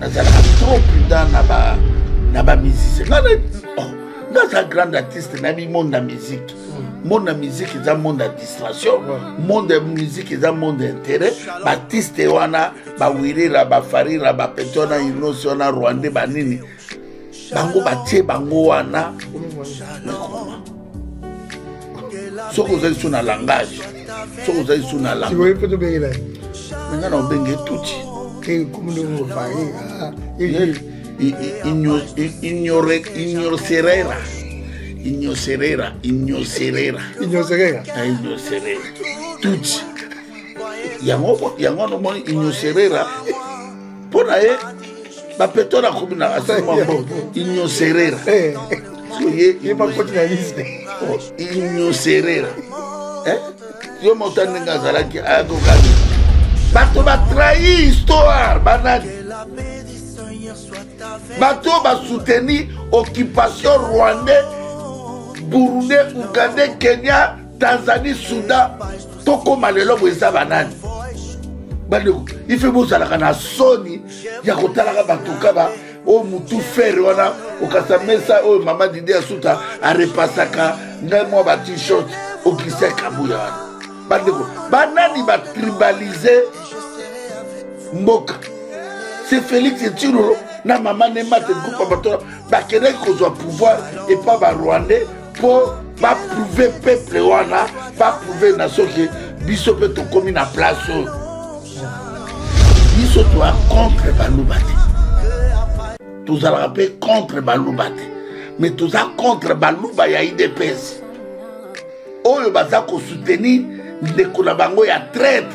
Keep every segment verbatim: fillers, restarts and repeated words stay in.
nazalaka trop prudent na ba na ba musicien ngana oh ngaza grand artiste na bi monde na musique monde na musique eza monde ya distraction monde ya musique eza monde intérêt baartiste wana bawirira bafarira bapetona inosi wana rwande banini bango batie bango wana soko ozali so na langage soko ozali so na langage menga na obenge tuti ignoserera ignoserera ignoserera ignoserera ignoserera tuti yango yango no moni ignoserera pona ye bapetona komina asamambo ignoserera soye ye pas continuer liste ignoserera eh yo motane ngazalaki akokani bato batrahi histoire banani bato basoutenir occupation rwandais burundais ougandais kenya tanzanie soudan tokoma lelo boeza banani bandeko ife bozalaka na soni ya kotalaka bato kaba o mutu fere wana okasa mesa oyo mama didi asuta arepasaka ngai mwa ba t-shirt okisa kabuya wana bandeko banani batribalize mboka c'est Félix Tshilolo na mama Nemate groupe bato bakendaki kozwa pouvoir et pas ba rwandais pour ba prouver peuple wana ba prouver nation que biso pe to komi na place biso to contre baluba te tozalaka mpe contre baluba te mais toza contre baluba ya I D P S oyo baza kosoutenir ndeko na bango ya traître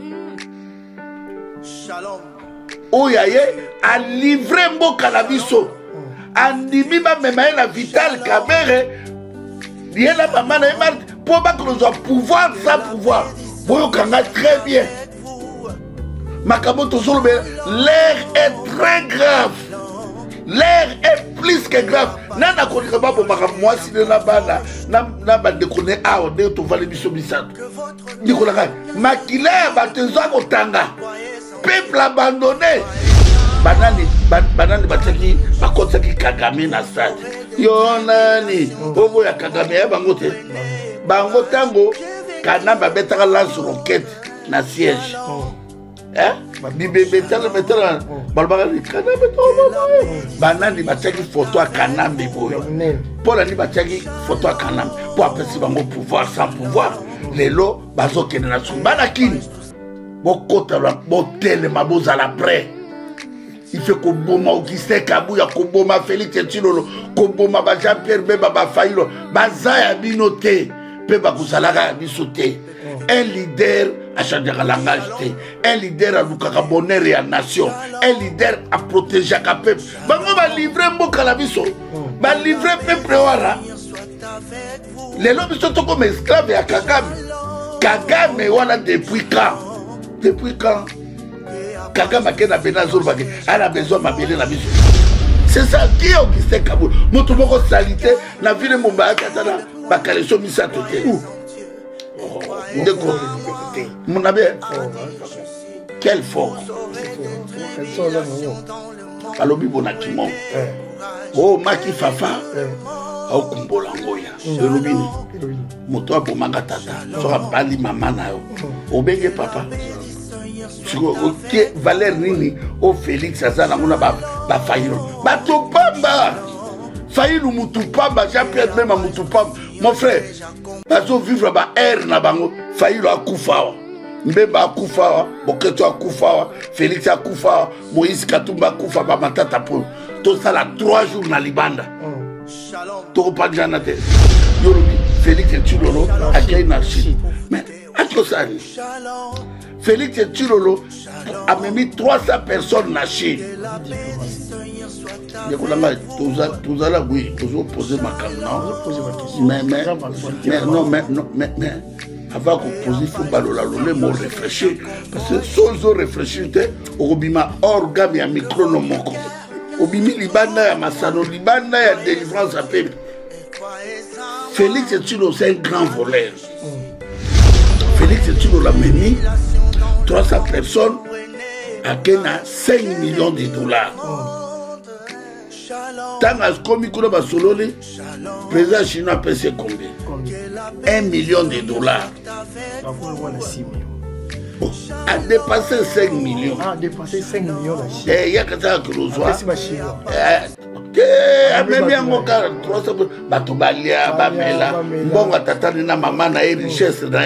oyo aye alivre mboka na biso andimi bamema ye na Vital Kamerhe ye na mama na ye mari mpo bakozwa pouvoir sans pouvoir boyokanga très bien makambo tozolobe l'air est très grave. L'air est plus que grave. Nana konika babo makamwasi na bana na na bandekone awo de to vale biso bisato. Nikolaka makila batezo kotanga. Peuple abandonné. Banani banani bataki bakotaki Kagame na stade. Yo nani obo ya Kagame ya bango te. Bango tango Kanamba betaka lance roquette na siège. Eh? Bibe betala betala balbaka ni Kanambe to banani bataki photo à Kanambe boyo. Pour la ni bataki photo à Kanambe pour apprécier bango pouvoir sans pouvoir. Lelo bazo kene na sumbana kini. Bokota la botele maboza la près. Il fait ko boma Augustin Kabuya ko boma Félix Tshilolo ko boma ba Jean-Pierre Bemba ba Failo bazaya binote pe ba kusalaka bisote. Un leader a changé le langage, un leader a loukaka bonheur et à nation, un leader a protégé le peuple. Bango va livrer un mot calabiso, va livrer un peuple wara. Les lobbies sont comme esclaves à Kagame. Kagame wana depuis quand? Depuis quand? Kagame a kena benazor bagé, elle a besoin de m'appeler la biso. C'est ça qui est Augustin Kaboul. Mon tout le monde salité, la ville de Mumbai, Katana, Bakaleso Misatote. Mon ami, quelle force! Alobi bonakimon. Oh, Maki Fafa. Oh, Kumbola Ngoya. Elobini. Moto abomanga tata. Sora bali mama na yo. Obenge papa. Ok, Valère Nini. Oh, Félix Azana mona ba ba Fayilo. Bato pamba. Fayilo Mutupamba. Jean-Pierre même Mutupamba. Mon frère. Bazo vivre ba air na bango. Fayilo akufawa. Mbemba akufawa. Boketo akufawa. Félix akufawa. Moïse Katumba akufa ba matata po. Tout ça là trois jours na libanda. Toko pas de janate. Yorobi Félix Tshilolo accueille na Chine. Mais à quoi ça? Félix Tshilolo a mis trois cents personnes na Chine. Tous à la oui, tous opposés ma mais mais mais non mais non mais mais avant qu'on pose il faut balola le mot réfléchir parce que sans réfléchir au bima organe ya micro no moko obimi libanda ya masano libanda ya délivrance à peuple. Félix Tshilolo c'est un grand voleur. Félix Tshilolo a mis trois cents personnes akena cinq millions de dollars. Tant que comme il a sololé, le président chinois a payé combien? un million de dollars. Bon, a dépassé cinq millions. Ah, dépassé cinq millions la Chine. Et il y a que ça que l'on soit. C'est ma chinois. Même si on a trois cents, Batobalia, Bamela, bon, Tatani, na maman, na richesse, na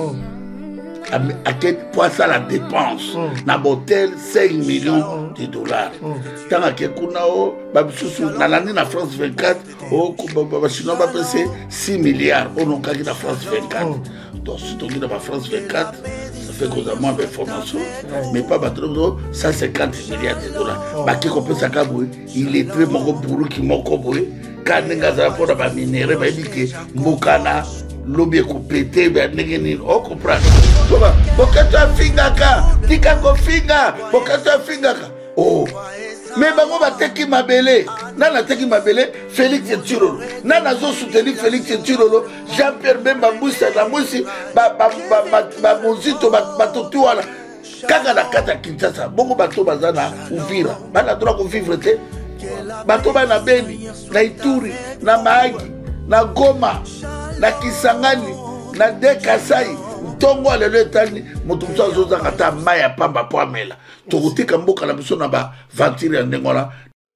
à quel point ça la dépense na botel cinq millions de dollars. Tant que Kunao, dans l'année na France vingt-quatre, au chinois va passer six milliards. On a gagné la France vingt-quatre. Donc si on a la France vingt-quatre, ça fait qu'on a moins d'informations, mais pas cent cinquante milliards de dollars. Baki qu'on peut s'accaboyer, il est très bon pour qui m'ont coboé. Quand on a la fois de minéraux, il dit que Mokana lobby pété, on comprend. Pourquoi tu as fingaka? Tika ko finga. Pourquoi tu as fingaka? Oh. Mais bango ba teki mabele. Nana teki mabele Félix Tirolo. Nana zo soutenir Félix Tirolo. Jean-Pierre Bemba Moussa na Moussi ba ba ba ba Mozito ba batotu wala. Kaka na kata Kinshasa. Bongo bato bazana Uvira. Bana droit ko vivre te. Bato ba na Beni, na Ituri, na Mahagi, na Goma, na Kisangani, na Dekasai. Tongo alelo etani moto mso azoza kata maya pamba po amela tokotika mboka na biso na ba ventile ndengola.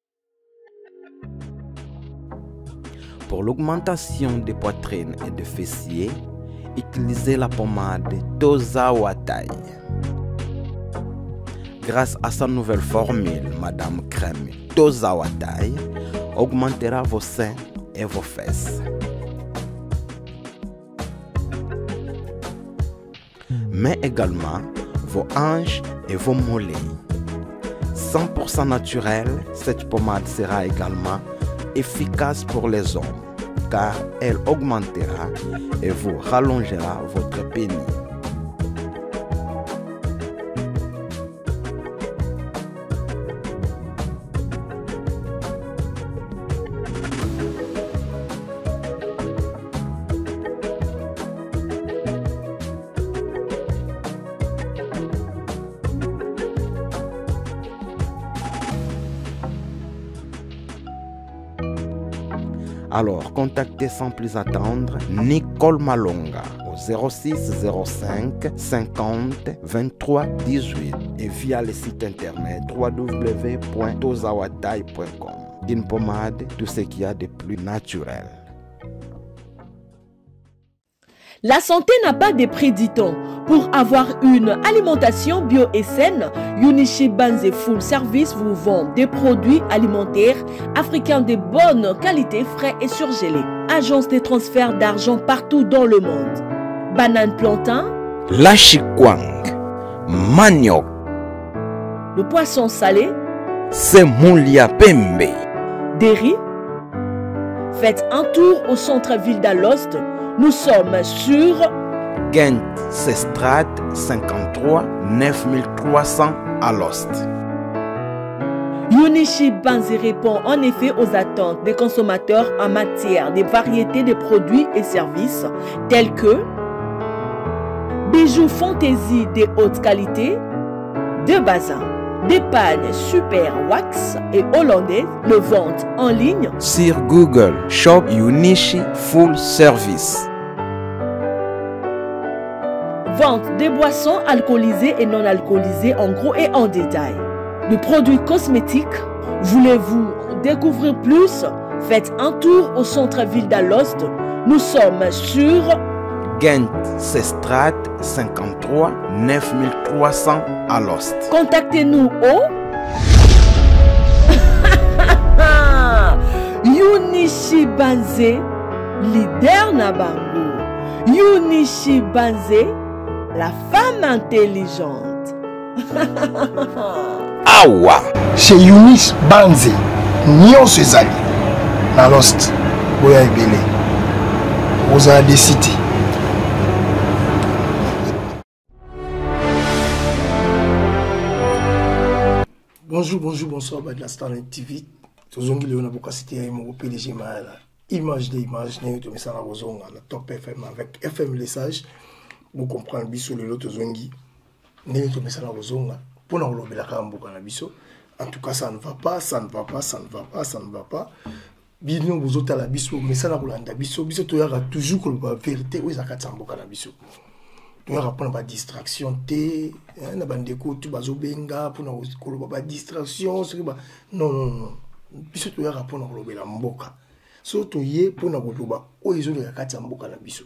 Pour l'augmentation des poitrines et des fessiers, utilisez la pommade Toza Watai. Grâce à sa nouvelle formule, Madame Crème Toza Watai augmentera vos seins et vos fesses. Mais également vos hanches et vos mollets. cent pour cent naturel, cette pommade sera également efficace pour les hommes car elle augmentera et vous rallongera votre pénis. Alors, contactez sans plus attendre Nicole Malonga au zéro six zéro cinq cinquante vingt-trois dix-huit et via le site internet w w w point tozawatai point com. Une pommade, tout ce qu'il y a de plus naturel. La santé n'a pas de prix, dit-on. Pour avoir une alimentation bio et saine, Yunichi Banze Full Service vous vend des produits alimentaires africains de bonne qualité, frais et surgelés. Agence de transfert d'argent partout dans le monde. Banane plantain, Lachikwang, manioc, le poisson salé, Semoulia Pembe, des riz. Faites un tour au centre-ville d'Alost. Nous sommes sur Gent Sestrat cinquante-trois neuf mille trois cents à Lost. Yunichi Banze répond en effet aux attentes des consommateurs en matière de variétés de produits et services tels que bijoux fantaisie de haute qualité, de bazin, des pagnes super wax et hollandais, le vente en ligne sur Google Shop Yunichi Full Service. Vente des boissons alcoolisées et non alcoolisées en gros et en détail. De produits cosmétiques, voulez-vous découvrir plus? Faites un tour au centre-ville d'Alost. Nous sommes sur Gent Sestrat cinquante-trois neuf mille trois cents à Lost. Contactez-nous au Yunichi Banze, leader Nabango. Yunichi Banze, la femme intelligente. Awa. Chez Yunichi Banze, nyonso ezali na Lost boya ebele ozala décité. Bonjour, bonjour, bonsoir, bah, de la Starline T V. Tozongi Léon a beaucoup cité à mon P D G Mahala. Image des images, nous sommes ça la Top F M avec F M Message. Vous comprenez, bisous le lot Tozongi. Nous sommes ça la pour nous lobby la kamboka na biso. En tout cas, ça ne va pas, ça ne va pas, ça ne va pas, ça ne va pas. Bino vous autres à la biso, mais ça n'a pas biso, biso tu auras toujours que la vérité, oui, ça a kamboka na biso. Tu auras pas de distraction, té, na bandeko tu bazo benga pour nous ko ba distraction, non non non. Biso tu auras pas na lobby la mboka. So to ye pour nous loba, o izo ya kamboka na biso.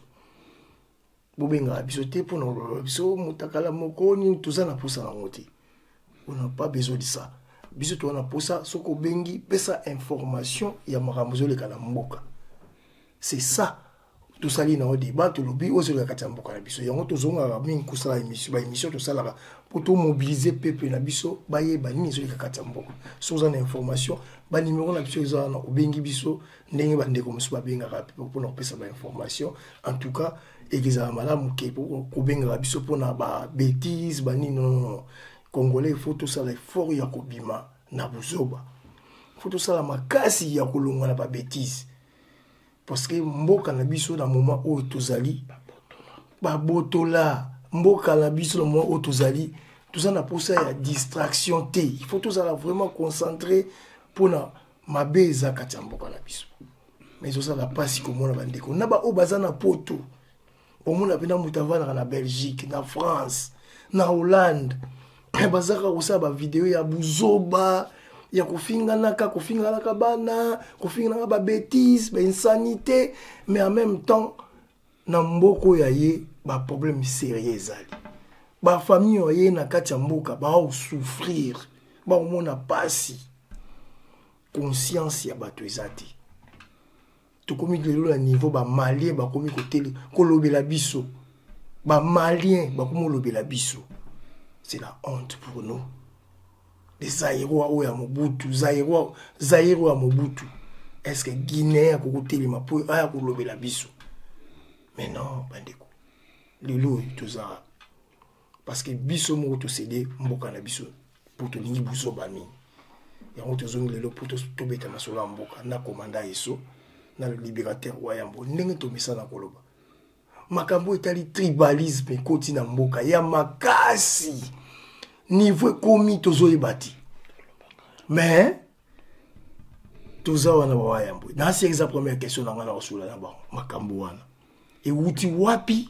Bobenga biso té pour nous biso mutakala moko ni tout ça na posa na ngoti. On n'a pas besoin de ça. Biso to na posa soko bengi pesa information ya makambo le kala mboka. C'est ça. Tout ça li na o débat to lobi o zo le kata mboka na biso. Yango to zonga ba mingi kusala émission ba émission to sala pour to mobiliser peuple na biso ba ye ba ni zo le kata mboka. So za na information ba numéro na biso za na o bengi biso ndenge ba ndeko musu ba benga ka pour pour pesa ba information. En tout cas, egiza malamu ke pour ko benga biso pour na ba bêtises ba ni non non. Congolais, il faut tout ça, il faut y akobima na buzoba. Il faut tout ça la makasi ya kolonga na ba bêtise. Parce que mboka na biso na moment où tozali ba botola, mboka na biso na moment où tozali, tout ça na pour ça ya distraction té. Il faut tout ça la vraiment concentrer pour na mabeza kati mboka na biso. Mais tout ça la passe comme on a bandeko. Na ba o bazana poto. Au monde apena mutavana na Belgique, na France, na Hollande. Bazaka usaba vidéo ya buzoba ya kufinga naka kufinga naka bana kufinga naka ba bêtises ba insanité mais en même temps na mboko ya ye ba problème sérieux zali ba famille ye na kati ya mboka ba o souffrir ba o mona pasi conscience ya bato ezati to komi lelo na niveau ba malien ba komi kotele kolobela biso ba malien ba komi lobela biso. C'est la honte pour nous. Les Zaïrois ou à Mobutu, Zaïrois, Zaïrois à Mobutu. Est-ce que Guinée a côté les Mapoui a coulé la biso? Mais non, bandeko. Le loup est tout ça. Parce que biso mo to cédé, mboka na biso pour te ni buso bami. Ya on te zone le pour te to beta na sola mboka na commanda eso na le libérateur wayambo ndenge to misa na koloba. Makambo etali tribalisme koti na mboka ya makasi niveau komi tozo ebati mais toza wana ba wayambo na si exemple première question na ngana osula na ba makambo wana e wuti wapi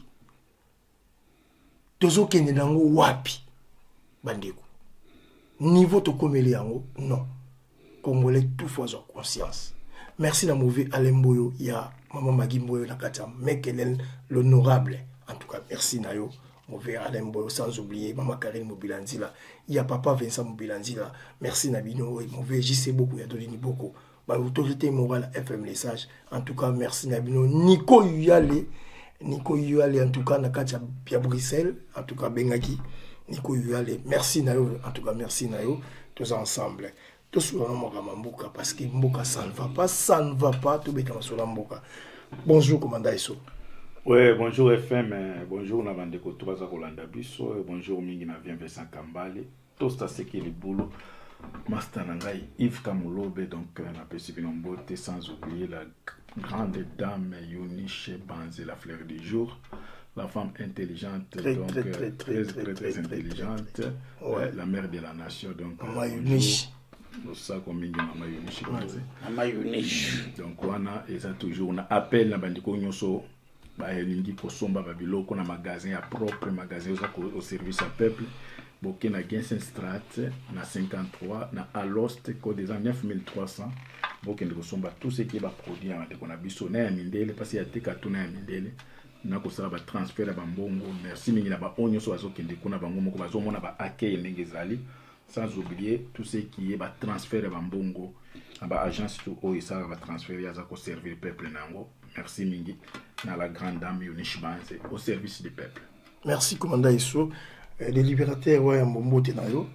tozo kende nango wapi bandeko niveau to komeli yango non Congolais tout fois en conscience. Merci la mauvais Alemboyo ya Maman Magimboyo na katam Mekelen l'honorable. En tout cas, merci Nayo, mauvais Alemboyo, sans oublier Maman Karine Mobilanzila. Il y a Papa Vincent Mobilanzila. Merci Nabino, mauvais J C beaucoup, il y a donné beaucoup. Bah, autorité morale F M les sages. En tout cas, merci Nabino. Nico Yale, Nico Yale, en tout cas, Nakatia Pia Bruxelles, en tout cas, Bengaki, Nico Yale. Merci Nayo, en tout cas, merci Nayo, tous ensemble. Tout sur Mboka parce que Mboka ça ne va pas, ça ne va pas, tout bien sur Mboka. Bonjour, commandant Isso. Oui, bonjour F M, bonjour Navandeko Tubaza Rolanda Bisso, bonjour Mingina Vincent Kambale, tout ça c'est qui est le boulot. Master Nangai Yves Kamulobe, donc on a perçu une beauté sans oublier la grande dame Eunice Banze, la fleur du jour. La femme intelligente, très, donc très, très, très, très, très, très, très intelligente, très, très, très, ouais. La mère de la nation, donc Eunice. Ça comme il Mama Eunice. Mama Eunice. Donc on a et ça toujours on appelle la bandiko nyoso ba elingi kosomba ba biloko na magasin à propre magasin au service à peuple. Bokena Gensen Strat na cinquante-trois na Alost code des neuf mille trois cents. Bokena kosomba tout ce qui va produire en dekona biso na mindele parce qu'il y a te katuna ya mindele. Na kosala ba transfert ba mbongo. Merci mingi na ba onyo so azokende kuna bango moko bazomona ba accueil ndenge zali. Sans oublier tout ce qui est bah, transfert à Bambongo, à bah, agence tout haut et ça va transférer à servir le peuple nango. Merci Mingi, à la grande dame Eunice Banze, au service du peuple. Merci commandant Isso, les libérateurs ouais Mbombo Tenayo.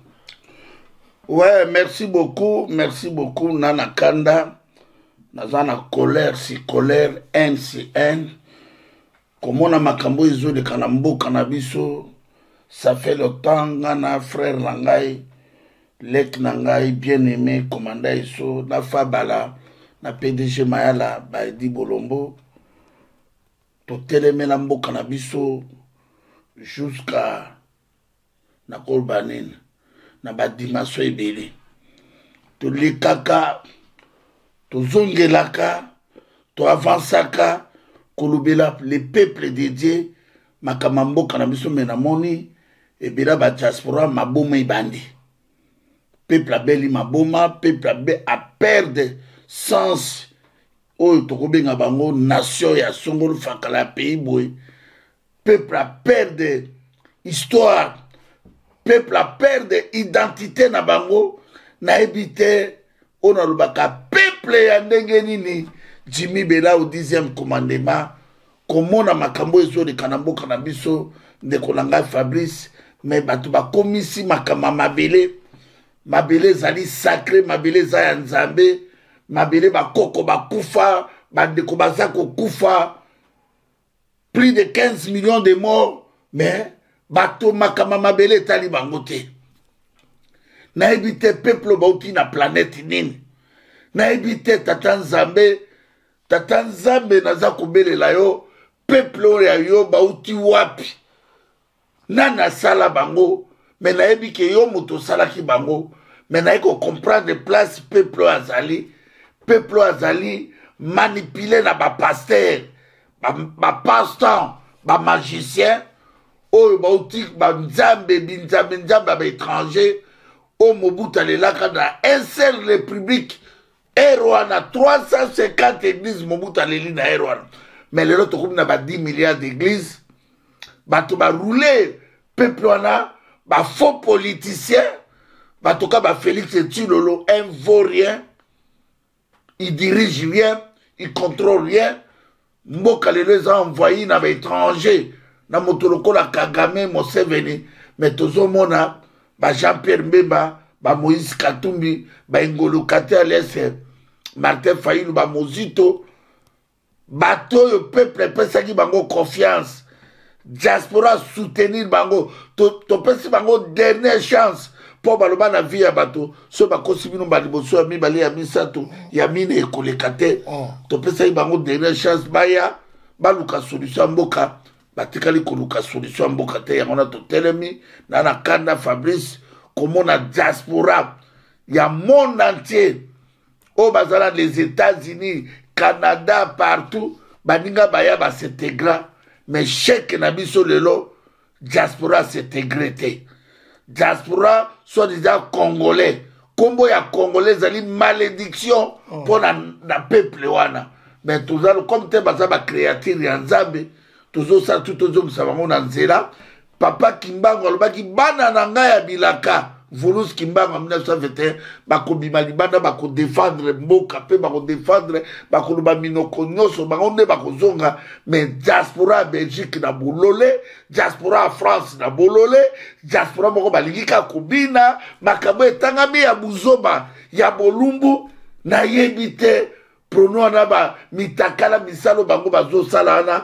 Ouais, merci beaucoup, merci beaucoup Nana Kanda, Nazana colère si colère, haine si haine. Comme on a makambo iso de Kanambo Kanabiso, ça fait le temps Nana frère Langai. Lek Nangai, bien-aimé, commandant Isso, na Fabala, na P D G Mayala, Baidi Bolombo, to teleme na mboka na biso jusqu'à na Kolbanine. na badimension ebele tolekaka tozongelaka toavansaka kolobela le peuple de Dieu makambo mboka na biso me namoni ebela badiaspora maboma ebandi peuple abeli maboma peuple abe a perdre sens oyo tokobenga bango nation ya songolo fakala ya pays boye peuple a perdre histoire peuple a perdre identité na bango nayebi te oyo nalobaka peuple ya ndenge nini Jimmy Bela au dixième commandement komona makambo ezoleka na mboka na biso ndeko na ngai Fabrice me bato bakomisi makama mabele mabele ezali sacré mabele eza ya nzambe mabele bakoko bakufa bandeko baza kokufa plus de quinze millions de morts mais bato makama mabele etali bango te nayebi te peuple bauti na planète nini nayebi te tata nzambe tata nzambe naza kobelela yo peuple oyo yo bauti wapi nani asala bango me nayebi ke yo moto osalaki bango me nayebi kocomprendre place peuple oyo azali peuple oyo azali manipule na bapaster bapasteur bamagicien oyo bauti banzambe binzambe nzambe ya baétranger oyo mobutu alelaka na un seul république ere wana trois cent cinquante églises mobutu aleli na ere wana mais lelo tokomi na ba dix milliards d'églises bato baroule peuple wana bafaux politicien batoka bafélix etulolo un vaurien il dirige rien il contrôle rien mboka lelo eza envoyé na baétranger na moto lokola Kagame Museveni mais tozomona ba Jean-Pierre Mbemba ba Moïse Katumbi ba Ngolo Kate alias Martin Fayulu ba Mozito bato yo peuple pesaki bango confiance diaspora soutenir bango to, to pesi bango dernière chance po baloba na vie ya bato so bakosi bino baliboso ya mibale ya misato ya mine ekoleka te to pesaki bango dernière chance baya baluka solution ya mboka batikali koluka solution ya mboka te yango na totelemi na na kanda Fabrice komona diaspora ya monde entier o bazala les États-Unis Canada partout baninga baya ba s'intégra mais chèque na biso lelo diaspora s'intégré te diaspora soit disant congolais kombo ya congolais zali malédiction oh. Pour na, na peuple wana mais tozalo comme te baza ba créature ya nzambe tozo sa tout tozo musabango na nzela papa Kimbangu alobaki bana na ngai ya bilaka Volus Kimbangu en mille neuf cent vingt et un bakobima libanda bakodefendre mboka pe bakodefendre bakoloba minoko nyonso bango nde bakozonga mais diaspora Belgique na bolole diaspora a France na bolole diaspora moko balingi ka kobina makambo etangami ya buzoba ya bolumbu nayebi te prono wana ba mitakala misalo bango bazosala wana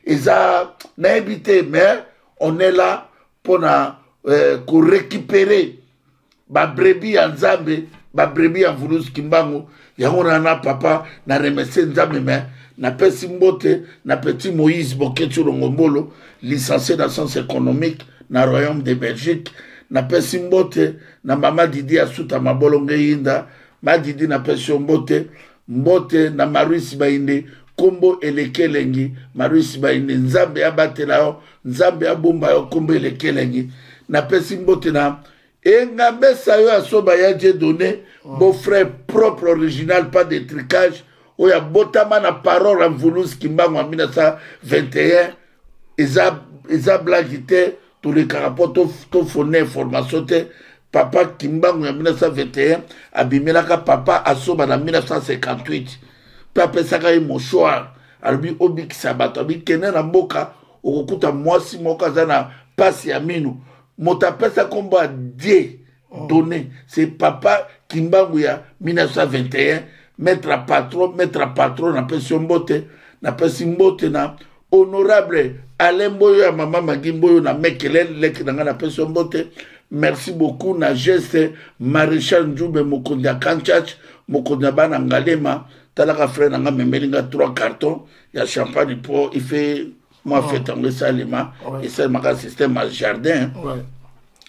eza nayebi te mais on est là pour na euh, ko récupérer ba brebi ya nzambe ba brebi ya Volus Kimbangu yango na papa na remercier nzambe mais na pesi mbote na petit Moïse Boketu Longombolo licencié dans sciences économiques na royaume de Belgique na pesi mbote na mama Didi Asuta Mabolonge Yinda ma Didi na pesi mbote mbote na Maurice Bainde kombo elekelengi Maurice Bainde nzambe abatela yo nzambe abomba yo kombo elekelengi na pesi mbote na engambe sayo asoba ya Dieu donné beau frère propre original pas de tricage oya botama na parole en Volus Kimbangu en mille neuf cent vingt et un eza eza blagité tous les carapotes to fourni information te papa Kimbangu en mille neuf cent vingt et un abimelaka papa asoba en mille neuf cent cinquante-huit papa saka e mouchoir albi obi kisabato abi kene na mboka okukuta mwasi moka zana pasi ya minu motapesa kombo a Dieu donné c'est papa Kimbangu ya mille neuf cent vingt et un maître à patron maître à patron na pesi mbote na pesi mbote na honorable Alain Boyo ya mama Magimboyo na mekele lek na na pesi mbote merci beaucoup na geste maréchal Njube Mokondia Kanchach Mokondia bana ngalema talaka frère na memelinga trois cartons ya champagne pour il fait moi, oh. Fait tomber ça, les mains, ouais. Et c'est un système à jardin. Ouais.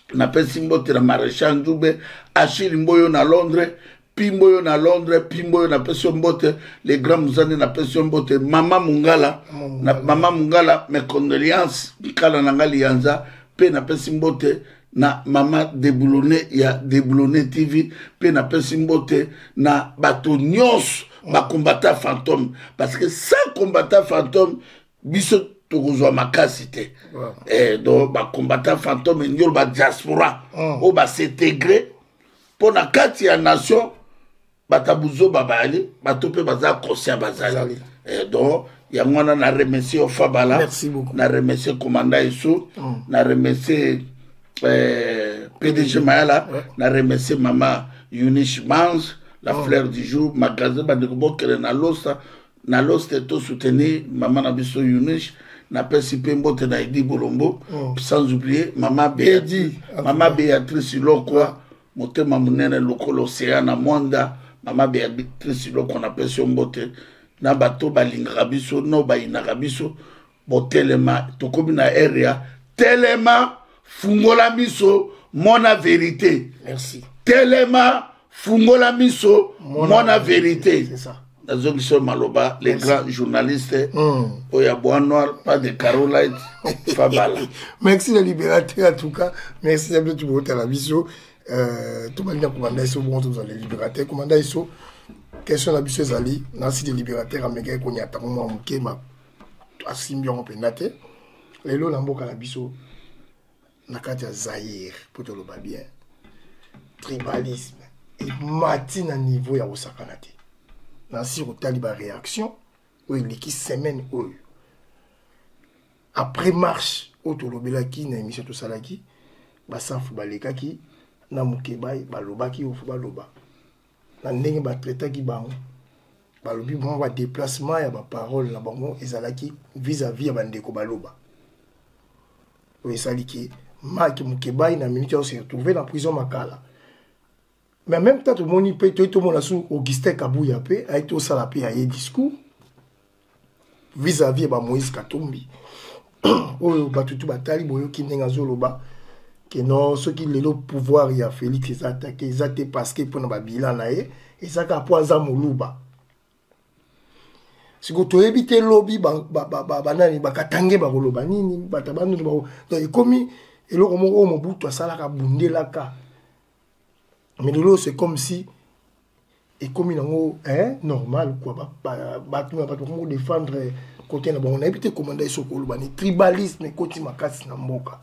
napesi mbote na maréchal Nzube, Achille Mboyo na Londres, Pimboyo na Londres, Pimboyo na pesi mbote, les grands Mouzane na pesi mbote, Mama Mungala, na Mama Mungala, mes condoléances, Kala Nangali Yanza, pe na pesi mbote, na Mama Déboulonné, ya Déboulonné T V, pe na pesi mbote, na bato nyos, ba combattant fantôme, parce que sans combattant fantôme, biso tokozwa makasi te. Eh, donc ba combattant fantôme, nyol ba diaspora, o ba s'intégrer, pour na kati ya nation, batabuzo babali batope baza conscient bazali et donc ya mwana na remercier au Fabala. Merci beaucoup. Na remercier commandant Issou, mm. na remercier euh, P D G Mayala, ouais. Na remercier maman Eunice Banz, la oh. fleur du jour, magasin bandeko kele na losa na losa to soutenir maman na biso Eunice na pesi pembo te na Idi Bolombo, oh. sans oublier maman Béatrice, maman Béatrice Lokwa, motema munene lokolo Océana Mwanda. Maman Béatrice qu'on appelle son mbote na bato balingaka biso no bayinaka biso botelema tokomi na area telema fungola miso mona vérité. Merci. Telema fungola miso mona, mona vérité. C'est ça. Dans sur Maloba, les Merci. Grands journalistes, mm. Oya Bois Noir, pas de Caroline, Fabala. Merci le libérateur en tout cas. Merci à tu pour la vision. Euh, tout le monde a commandé ça, bon, tous les libérateurs, commandé ça. Question la biseuse Ali, Nancy de libérateur, Américain, qu'on y a tant moi, ok, ma, à Simbion, Penate. Les lots, l'ambo, la biseau, Nakatia Zahir, pour te le bas bien. Tribalisme. Et matin à niveau, il y a Osakanate. Nancy, au taliban réaction, où il est qui semaine, où après marche, au Tolobelaki, na émission tout ça là qui, Bassan Foubalekaki, na Mukebai, Balobaki, ou Foubaloba. Na ndenge ba traita ki bango balobi bon ba déplacement ya ba parole na bango ezalaki vis-à-vis ya bandeko baloba o esaliki Mark Mukebai na minute on s'est retrouvé dans prison Makala mais en même temps tout le monde peut tout le monde sous Augustin Kabouya pe a été au salapi a discours vis-à-vis ba Moïse Katumbi o ba tutu batali boyo kinenga zoloba que non, ceux qui ont le pouvoir, il y a Félix, ils attaquent, ils attaquent parce que pour nous bilan et ça a pour Zamoluba. Si vous avez évité lobby, ba ba ba ba banani ba katange ba loba nini ba tabanu ba donc comme et le romo au Mobutu ça la ka bundé la ka. Mais de l'eau c'est comme si et comme il en hein normal quoi ba ba ba tout ba tout défendre côté na bon on a évité commander sur kolobani tribalisme côté makasi na mboka.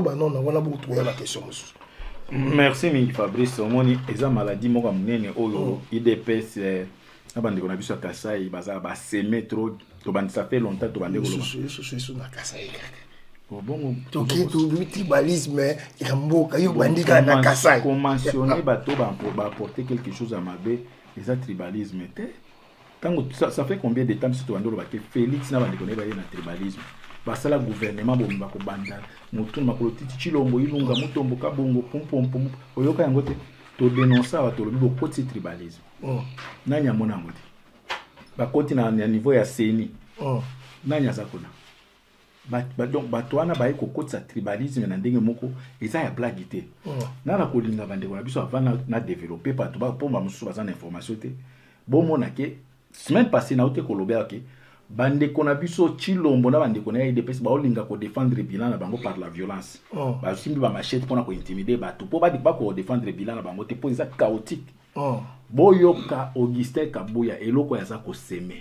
Merci Mingi Fabrice. Omoni eza maladie moko munene oyo I D P S na bande ko na biso Kasai baza ba semer trop to bande ça fait longtemps to bande ko loba. Je suis sur na Kasai. Bon to ki to tribalisme ya mboka yo bandika na Kasai. Conventionner bato ba ba apporter quelque chose à mabe les tribalisme te. Tango ça, ça fait combien de temps si to bande ko ba ke Félix na bande ko na na tribalisme. Basala gouvernement bo mbako banda mutu makolo titi chilombo ilunga mutombo kabongo pompompo oyoka yango te to dénoncer wa to lobi bo koti tribalisme oh nanya mona ngoti ba koti na niveau ya seni oh nanya zakona ba ba donc batwana ba iko koti sa tribalisme na ndenge moko eza ya blague te oh na na kolinga bande ko biso avant na développer pas to ba pomba musu bazana information te bo mona ke semaine passée na ote kolobea ke bande konabiso chilombo na bande kona I D P S ba olinga ko défendre bilan na bango par la violence oh. Ba simbi ba machette pona ko intimider ba tout po ba di ba ko défendre bilan na bango te po za chaotique oh. Boyoka Augustin Kabouya eloko ya za ko semer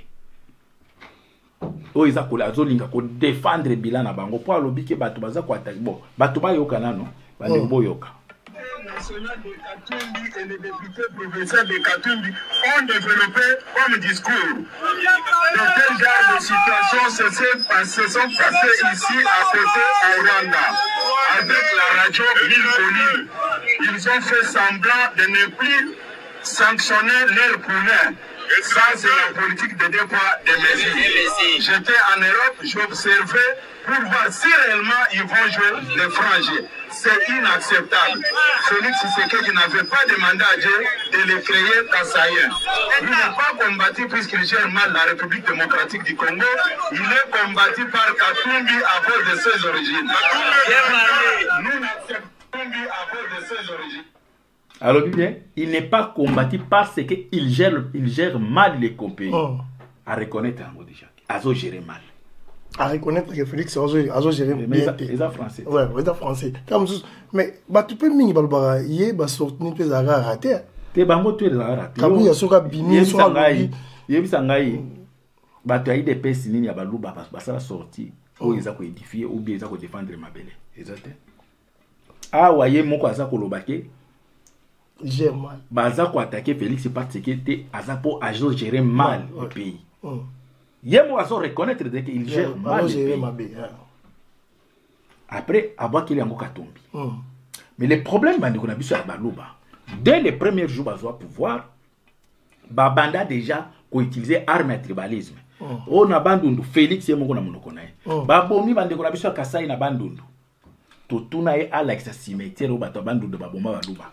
o iza ko la zolinga ko défendre bilan na bango po alobike ba to baza ko attaque bon ba to ba yoka nano bande oh. Boyoka national de Katumbi et les députés provinciaux de Katumbi ont développé comme discours. De quel genre de situation se sont passées ici à côté au Rwanda avec la radio Ville Colline. Ils ont fait semblant de ne plus sanctionner leurs poulains. Ça, c'est la politique de deux poids, deux mesures. J'étais en Europe, j'observais pour voir si réellement ils vont jouer les frangins. C'est inacceptable. Félix Tshisekedi n'avait pas demandé à Dieu de les créer Kassaïens. Il n'a pas combattu puisqu'il gère mal la République démocratique du Congo. Il est combattu par Katumbi à cause de ses origines. Nous n'acceptons Katumbi à cause de ses origines. Alors bien, il n'est pas combattu parce qu'il gère, il gère mal les pays. Oh. À reconnaître en gros déjà. À gérer mal. À reconnaître que Félix a géré bien. Les Français. Ouais, les Français. Mais tu peux me dire il y a sorti une pièce à rater. Tu bango tu es raté. Quand il y a sur bini sur ngai. Yebi sangai. Ba tu as des pèses nini ya baluba parce que ça sorti. Ou ils a ko édifier ou bien ils a ko défendre ma belle. Exact. Ah waye moko aza ko lobake. Gère mal. Baza ko attaquer Félix parce que t'es aza pour agir gérer mal le pays. Yemo azo reconnaître qu'il gère mal le pays. Après avoir qu'il y a un Katumbi. Mais le problème bandi qu'on a vu sur Baluba, dès les premiers jours bazo pouvoir, Babanda déjà ko utiliser arme et tribalisme. On a bandundu Félix yemo ko na monoko na ye. Babomi bandi qu'on a vu sur Kasai na bandundu. Totuna e Alex cimetière au bato bandundu baboma Baluba.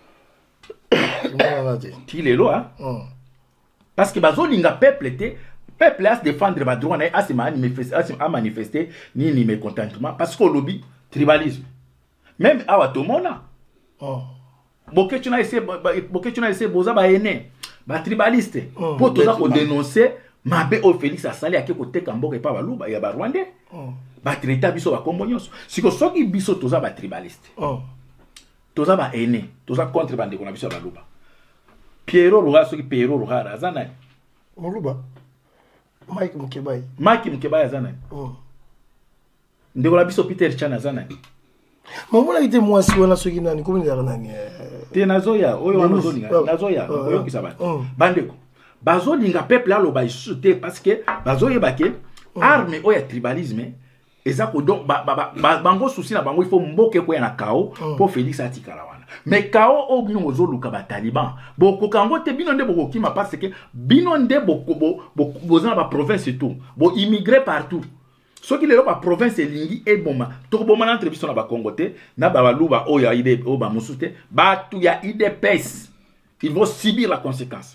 Tilelo hein. Parce que bazo linga peuple était peuple a se défendre ba droit na a se manifester a manifester ni ni mécontentement parce que lobby tribalisme même awa tomona oh boke tu na essayer boke tu na essayer boza ba ene ba tribaliste pour tout ça ko dénoncer mabe o Félix asali ake ko teka mboka pa baluba ya ba rwandais ba traiter biso ba kombonyos siko soki biso toza ba tribaliste oh toza ba ene toza contre bande ko na biso baluba Pierrot Roga soki Pierrot Roga azana baluba Mike Mkebai. Mike Mkebai azana. Oh. Ndeko la biso Peter Chan azana. Maman a été moi si on a ce qui n'a ni comme nani. Te nazoya, oyo wana zolinga, nazoya, oyo kisaba. Bandeko. Bazo linga peuple là lo ba chuter parce que bazo yebake arme oya tribalisme eza ko donc ba ba bango souci na bango il faut mboke ko ya na kao pour Félix atikala wana. Mais kao o bino ozoluka ba taliban. Boko kango te bino nde boko kima parce que bino nde boko bo bozana ba province et tout. Bo immigrer partout. Ce qui est la province lingi et boma. To boma na entreviste na ba Congo te na ba baluba o ya ide o ba musute ba tu ya ide pes. Ils vont subir la conséquence.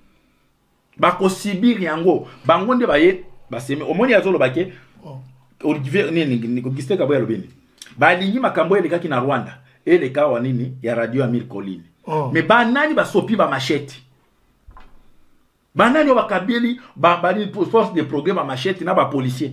Ba ko subir yango. Bango nde ba ye ba semi omoni azolo bake. Olivier nini niko giste kabo ya lobeni. Ba lingi makambo ele kaki na Rwanda. Ele kawa nini ya radio ya mille collines. Oh. Mais ba nani ba sopi ba machette. Ba nani ba kabeli ba bani force de programme machette na ba policier.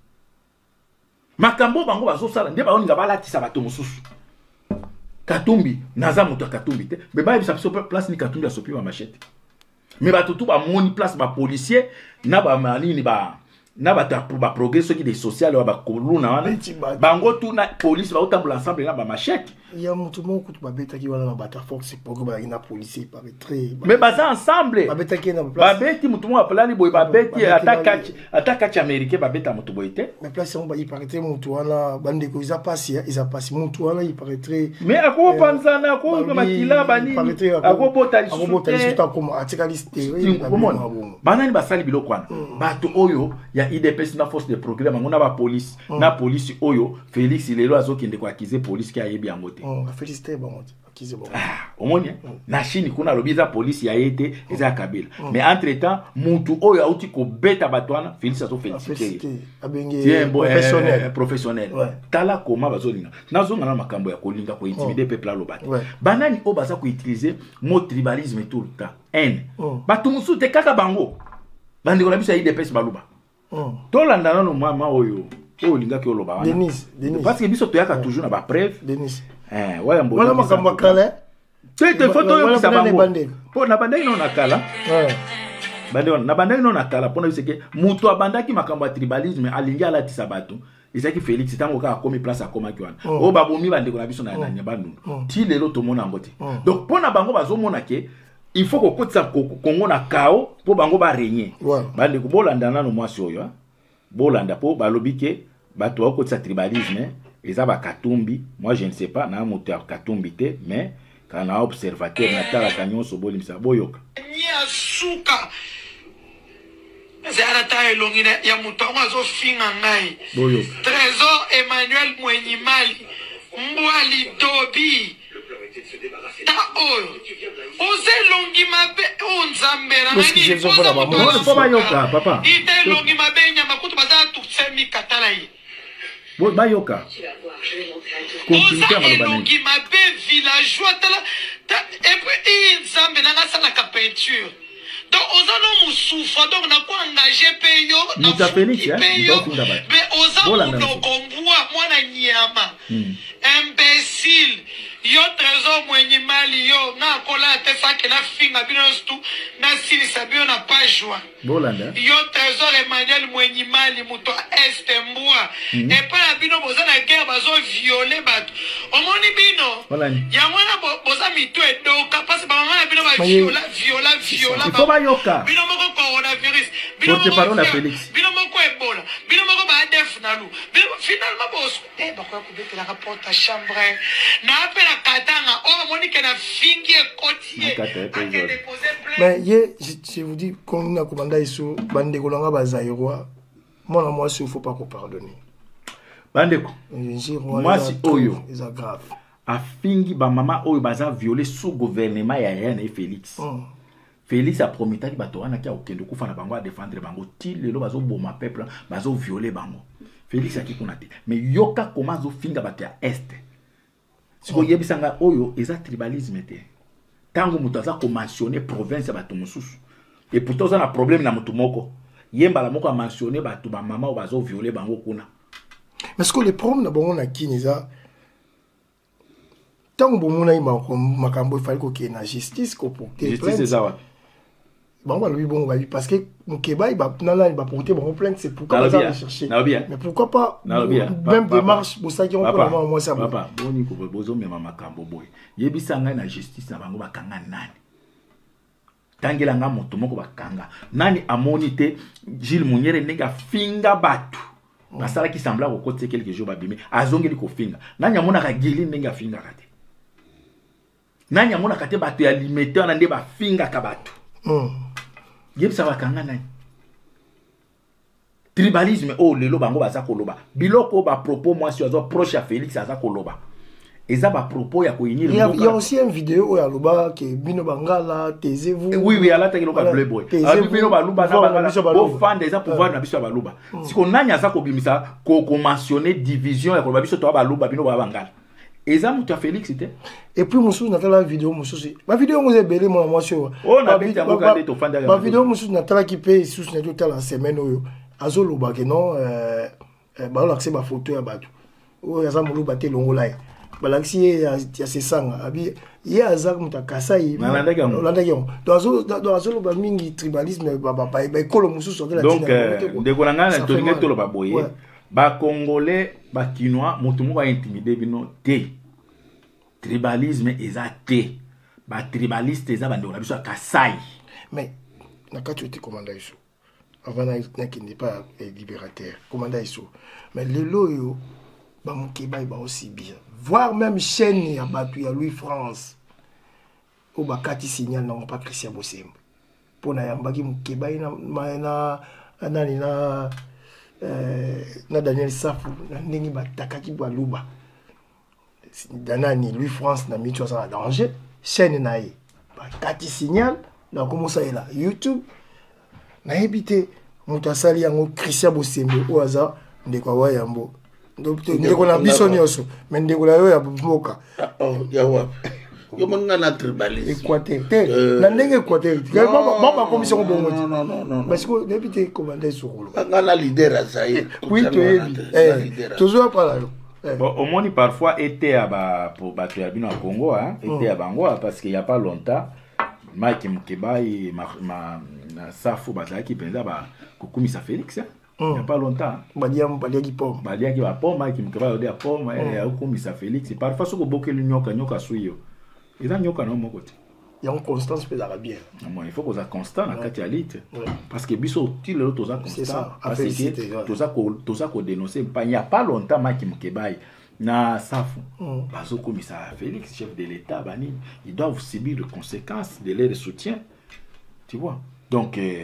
Makambo bango bazo sala nde ba oninga bala tisa bato mususu. Katumbi naza moto Katumbi te. Mais ba bisa place ni Katumbi a sopi ba machette. Mais ba tutu ba moni place ba policier na ba manini ba na ba ta ba progrès qui des social ba koluna wana bango tu na police ba otambula ensemble na ba machette ya mutu moko tu ba beta ki wana na ba ta force pour ba ina policier par très mais baza ensemble ba beta ki na place ba beti mutu mo plani boy ba beti attaque attaque américain ba beta mutu boyete mais place on ba il paraît très mutu wana bande ko isa passe isa passe mutu wana il paraît très mais ako panzana ko makila bani ako bota ako bota lisuta comme attaqualiste banani ba sali biloko wana bato oyo ya I D P S na force de progrès ngona ba police mm. na police oyo Félix lelo azokinde ko accuser police ki ayebi yangote oh féliciter bon accuser bon ah omoni mm. na Chine kuna lobiza police ya yete eza Kabila mm. mais entre temps mutu oyo auti ko beta batwana Félix azo féliciter abenge professionnel euh, professionnel ouais. Tala koma bazolinga nazonga na makambo ya kolinga ko intimider oh. Peuple la lobate ouais. Banani o baza ko utiliser mot tribalisme tout le temps haine oh. Batu musu te kaka bango bandi ko na biso ya I D P S baluba oh. Tolanda nano mama oyo oyo lingaki oloba wana Denis Denis parce que biso toyaka ouais. Toujours na ba preuve Denis eh waya mbo wala makamba kala te te photo yo kisa bango po na bandai no nakala ouais bande na bandai no nakala pona biseke muto abandaki makambo ya tribalisme alingi ala tisa bato ezaki Félix tango ka komi place akoma ki wana oh. O babomi bande ko na biso na oh. Nyabandu oh. Ti lelo to mona ngote oh. Donc pona bango bazomona ke il faut qu'on côté ça Congo na kao pour bango ba régner bande ko bolanda na no mwasi oyo bolanda po balobi ke bato ko côté ça tribalisme eza ba Katumbi moi je ne sais pas na moteur Katumbi te mais quand na observateur na tala kanyon so bolimisa boyoka nya suka zara ta elongina ya mutongo zo finga ngai boyoka Trésor Emmanuel Mwenyimali Mbwali Dobi ta oyo oze longi mabe onzambera nani foza moto fo bayoka papa ite longi mabe nyama kutu baza tu semi katala yi bo bayoka continuité ya maloba elongi mabe villageois tala et puis nzambe nanga asalaka peinture donc oza no mosufa donc nako engage mpe yo Muta Félix mpe yo mais oza monokombwa mwana nyama imbécile yo trésor mwenye mali yo na kola te sake na finga bino stu na silisa bino na pajwa bolanda yo trésor Emmanuel mwenye mali muto este mbwa et pas bino boza na guerre bazo violer bato omoni bino ya mwana boza mito edoka parce ba mama bino ba viola viola viola il faut ba yoka bino moko coronavirus bino moko parole à Félix bino moko ebola bino moko ba def na lu bino finalement boss eh ba kwa kubete la rapport à chambre na appel katanga o monique na fingi ekotie mais ye je vous dis comme na komanda iso bande kolanga bazairwa moi moi il faut pas qu'on pardonner bandeko mwasi oyo is grave afingi ba mama oyo baza violer sous gouvernement ya Yana et Félix mm. Félix a promis bato wana ki okende kufa na bango a défendre bango ti lelo bazo boma peuple bazo violer bango Félix a ki kuna te mais yoka comment zo finga bato ya est siko yebisanga oyo eza tribalisme te tango muto aza ko mentionner province ya bato mosusu et pourtant ça na problème na muto moko yemba la moko a mentionner bato ba mama o bazo violer bango kuna mais ce que les problèmes na bango na kiniza tango bomona ima ko makambo il fallait ko ke na justice ko porter justice eza wa bango lui bon va parce que Mukeba il va nana il va porter bon plainte c'est pourquoi on va chercher mais pourquoi pas même démarche pour ça qui on peut moi ça papa boni ko bozo mema makambo boy yebisanga na justice na bango bakanga nani tangela nga moto moko bakanga nani amonite Gilles Munyere nenga finga batu basala ki sembla ko côté quelques jours babimi azongeli ko finga nani amona ka Gilles nenga finga kate nani amona kate batu ya limité na nde ba finga ka batu yebisa bakanga nani tribalisme oh lelo bango baza koloba biloko ba propos moi si ozo proche à Félix aza koloba eza ba propos ya ko yinir il y a aussi une vidéo ya loba que bino bangala taisez-vous oui oui ala takelo ka bleu boy abi bino baluba na bangala bo fan des pouvoir na biso baluba siko nani aza ko bimisa ko ko mentionner division ya ko biso to baluba bino ba bangala eza mutu Félix c'était et puis musu na la vidéo musu ma vidéo vous est belé moi moi sur oh na bita ko ka de to fanda ma vidéo musu na tala ki pe sous na tout la semaine oyo azolo ba que non euh ba la accès ba photo ya batu o ya za mulu ba te longola ya ba la accès ya ya se sanga abi ya azak muta kasai na landa ki landa ki do azolo do azolo ba mingi tribalisme ba ba ba kolo musu sur la donc de ko ngana to ngi to lo ba boye ba congolais ba kinois mutu mo ba intimider bino te tribalisme eza te ba tribaliste eza bande na biso kasai mais na kati tu commanda iso avant na qui n'est pas libérateur commanda iso mais le loyo ba Mukeba ba aussi bien voir même chaîne ya batu ya Louis France au ba kati signal na pas Christian Bosembo pona ya mbaki Mukeba na na na na euh na Daniel Safu na ndingi ba takaki ba luba danani Louis France na micho ça danger chaîne naïe ba kati signal na commence là YouTube na habité mutasali yango Christian Bosembo oaza ndeko wa yambo ndeko na biso nyoso mais ndeko la yo ya mboka oh ya wapi yo manga na tribalisme Équateur te na ndenge Équateur ba ba commission bongo non non non non parce que habité commander sur rôle ngana leader azaï oui to eh toujours pas là. Bon, au moins, parfois, était à ba pour battre à Bino à Congo, hein, était à Bango, parce qu'il n'y a pas longtemps, Mike Mukeba et ma ma Safo Bazaki qui pensait bah Koukoumi sa Félix, hein, il n'y a pas longtemps. Badiam Badiaki Pom. Badiaki va Pom, Mike Mukeba au à Pom, et à Koukoumi sa Félix. Et parfois, ce que beaucoup de nyoka nyoka suyo, ils ont nyoka non mon côté. Il y a une constance peut la bien. Il faut qu'on soit constant dans la qualité. Parce que biso til le toza constant. Parce que toza ko toza ko dénoncer. Il n'y a pas longtemps Mike Mukeba na Safu. Bazo commissaire Félix, chef de l'État, bani, ils doivent subir les conséquences de leur soutien. Tu vois. Donc euh,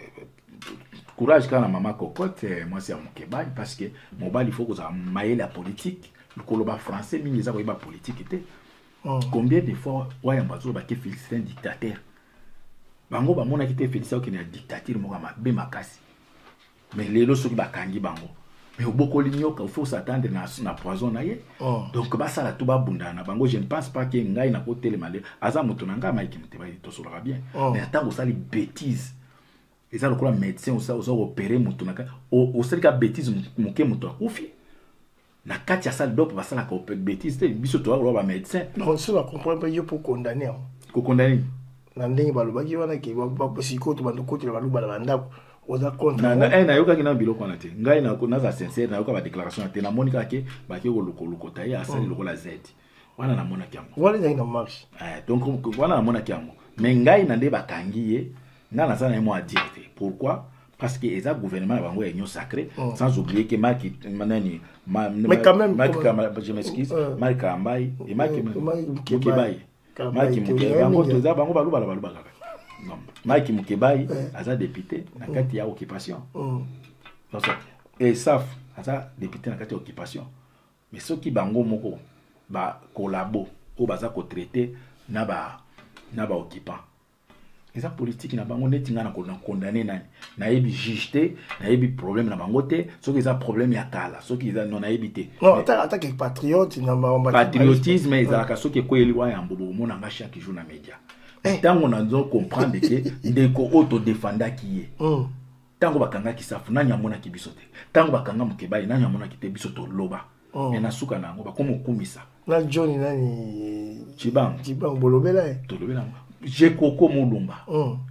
courage quand la maman cocotte, moi c'est à Mukeba parce que mon bal il faut qu'on maille la politique. Le coloba français, mais ils ont pas politique était. Mm. Combien de fois ouais mbazo ba ke Félix c'est un dictateur bango ba mona ki te Félix au ki na dictature mo ma be makasi mais lelo soki ba kangi bango mais au beaucoup l'ignoque il faut s'attendre na na poison na ye donc ba ça la tout ba bundana bango je ne pense pas que ngai na côté le malé aza moto na nga Mike Muteba to solera bien mais attends ça les bêtises et ça le quoi médecin ou ça ou ça opérer moto na au au c'est ka bêtise moke moto akufi na kati ya salle d'op ba ça la ko bêtise biso to ba médecin non c'est la comprendre pas yo pour condamner ko condamner na ndenge balobaki wana ke ba posiko to bando côté ba luba na ndako oza contre na na na yoka kina biloko na te ngai na na za sincère na yoka ba déclaration na te na monika ke ba ke ko loko loko taye asali loko la Z wana na mona kiango wala ngai na marche eh donc wana na mona kiango mais ngai na nde bakangi ye nga na ça na mo a dire pourquoi parce que eza gouvernement bango ya union sacrée sans oublier que Marc manani mais quand même Marc je m'excuse Marc Ambai et Marc Mukebai Marc Mukebai bango toza bango balu balu balu balu non Mike Mukebai aza député na kati ya occupation donc et saf aza député na kati ya occupation mais ceux qui bango moko ba collabo o baza ko traiter na ba na ba occupant eza politique na bango neti nga na ko condamner nani na yebi juge na yebi problème na bango te ceux qui eza problème ya kala ceux qui eza non na yebi te non ata ata que patriote na ba patriotisme eza ka ceux qui ko eliwa ya mbobo mona nga chaque jour na média tant on a dû comprendre que ndeko auto défenda qui est tango bakanga kisafu nanya mona kibisote tango bakanga Mukebai nanya mona kite bisoto loba mais na suka nango ba komo kumisa na Johnny nani Chibang Chibang bolobela e to lobela je koko mulumba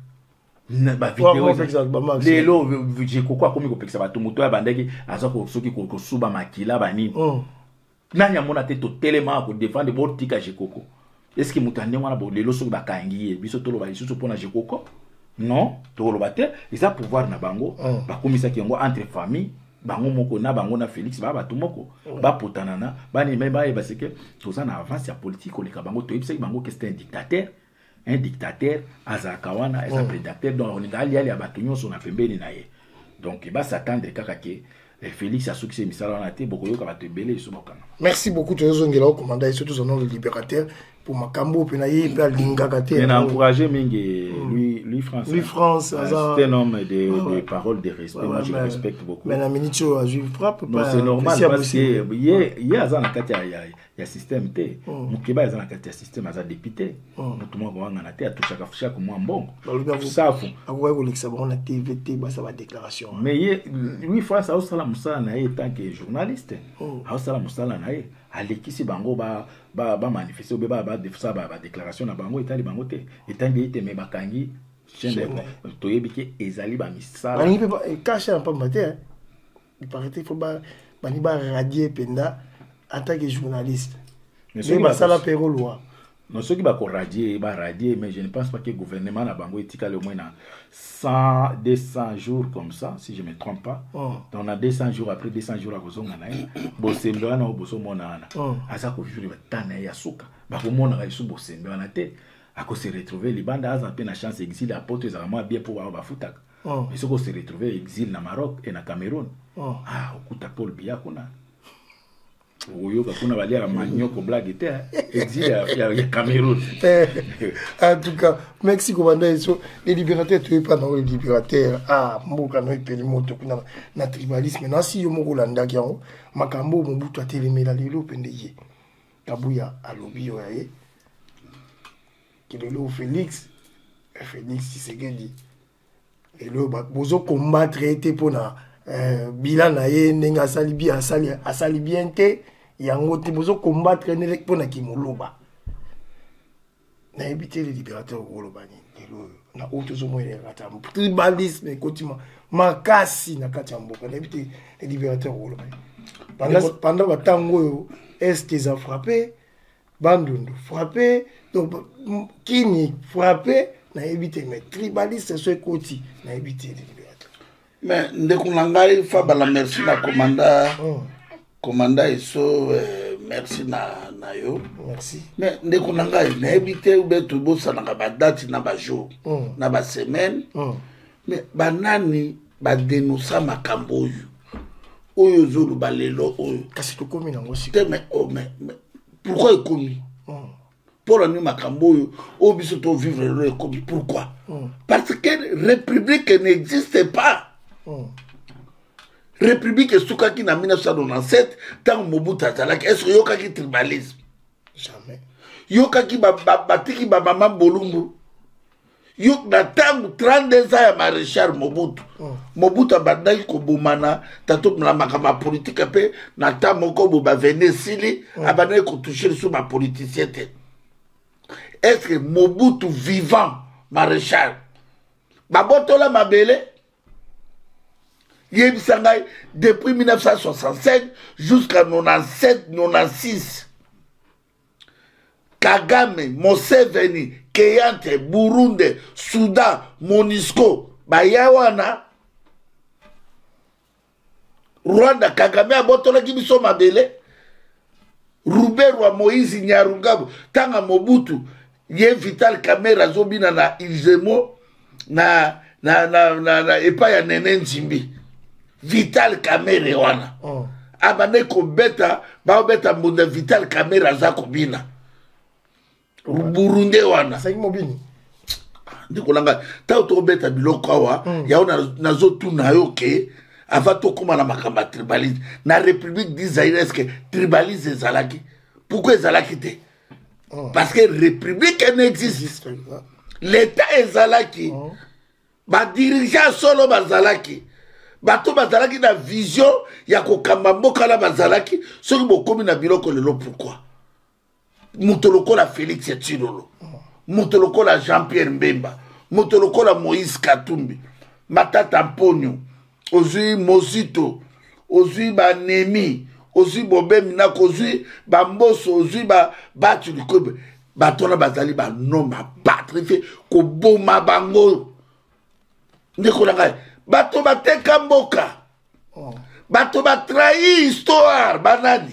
na ba vidéo lelo je koko akomi ko pekisa ba tumuto ya bandeki aza ko soki ko suba makila bani nanya mona te to telema ko défendre botika je koko. Est-ce que mutande wana bo lelo so ba kangi biso tolo ba lisusu pona jekoko non tolo bate isa pouvoir na bango ba komisa ki ngo entre famille bango moko na bango na Félix ba batu moko ba potanana ba ni même ba parce que tout ça na avance ya politique ko leka bango to yebisa bango que c'est un dictateur un dictateur azakawana est un prédateur donc on est allé aller à batu nyonso na pembeni na ye donc ba s'attendre kaka ke Félix a succès misala na te boko yoka ba tembele so bokana. Merci beaucoup to zongela au commandant et surtout son nom le libérateur pour Makambo penaye pe linga kate. Il a encouragé mingi lui lui France. Lui France c'est un homme de ah, ouais. de paroles de respect ouais, moi je le respecte beaucoup. Mais na minicho a ju frappe non c'est normal parce que hier hier azana kati ya ya système te. Mukebai azana kati ya système aza député. Mutu mo nganga na te atushaka fusha ko mwa mbongo. Safu. Awa ko lekisa ba na T V T ba sa ba déclaration. Mais lui France a osala musala na ye tant que journaliste. A osala musala na ye. Alekisi bango ba ba ba manifester ba ba defsa ba ba déclaration na bango etali bango te etangi ete me bakangi chaîne to yebiki ezali ba misala bani pe cache un peu matin il paraît qu'il faut ba bani ba radier penda en tant que journaliste mais ba sala pero loi non ceux qui ba ko radier ba radier mais je ne pense pas que le gouvernement na bango etika le moins na cent deux cents jours comme ça si je me trompe pas oh. Donc on a deux cents jours après deux cents jours à kozonga na bosembe wana boso mona na asa ko juri batana ya suka ba ko mona ga isu bosembe wana te ako se retrouver libanda aza pe na chance exil à porte za moi bien pour ba futaka oh. Mais ce ko se retrouver exil na Maroc et na Cameroun oh. Ah okuta Paul Biya kuna oyoka kuna balia la manioko blague était exil ya ya Cameroun. En tout cas merci commandant eso les libérateurs tu pas dans les libérateurs ah mboka no ipeli moto kuna na tribalisme na si yo moko landa kiango makambo mobutu atelemela lelo pende ye kabuya alobi yo yaye kilelo Félix Félix Tshisekedi et le bozo combattre était pona bilan na ye ndenge asali bien asali asali bien te yango te bozo combattre ne lek pona ki moloba na éviter les libérateurs koloba ni lelo na auto zo moye kata tribalisme kotima makasi na kati ya mboka na éviter les libérateurs koloba pendant pendant batango est-ce qu'ils ont frappé Bandundu frappé donc kini frappé na éviter mais tribaliste ce côté na éviter les libérateurs. Mais ndekunangai fa bala merci na commanda commanda iso merci na na yo merci mais ndekunangai na éviter ubetu bosa na ba date na ba jour na ba semaine mais banani ba dénoncer makambo oyo oyo zulu balelo oyo kasi to komi na ngosi mais oh mais pourquoi il commis pour la nuit makambo oyo o biso to vivre le comme pourquoi parce que république n'existe pas. république esukaki na mille neuf cent quatre-vingt-dix-sept tant Mobutu azalaki est-ce que yokaki tribalisme jamais yokaki batiki ba mama bolumbu yok na tangu trente-deux ans ya maréchal Mobutu oh. Mobutu abandaki kobomana tato na makama politique pe na ta moko bo ba venir sili oh. Abandaki ko toucher sur ma politicien te est-ce que Mobutu vivant maréchal babotola mabele yebisangai depuis mille neuf cent soixante-cinq jusqu'à quatre-vingt-dix-sept quatre-vingt-seize Kagame, Museveni, Keyante, Burundi, Soudan, Monisco, Bayawana, Rwanda, Kagame, Abotola Kibiso Mabele, Ruberwa, Moïse, Nyarungabo, Tanga Mobutu, Ye Vital Kamera, Zobina na Ilzemo, na na na na na epa ya Nene Nzimbi, Vital Kamera wana. Oh. Abane ko beta, ba beta mbunda Vital Kamera za kobina. Burundi wana saki mobini ndiko langa ta utobeta biloko awa mm. Yaona nazo tuna yoke ava to koma na makamba tribalisme na république d'Israël est-ce que tribalisme ezalaki pourquoi ezalaki te mm. Parce que république n'existe l'état ezalaki mm. Ba dirigeant solo bazalaki bato bazalaki na vision ya kokamba mboka la bazalaki soki bokomi na biloko lelo pourquoi Motolokola Félix Tshilolo, Motolokola Jean-Pierre Mbemba, Motolokola Moïse Katumbi, Matata Mponyo, Ozui Mosito, Ozui Banemi, Ozui Bobe Minako, Ozui Bamboso, Ozui Batu Likobe, Batona Bazali ba noma patrifié, Koboma Bango, Nekolanga, Bato Bateka Mboka, Bato Batrahi Histoire, Banani.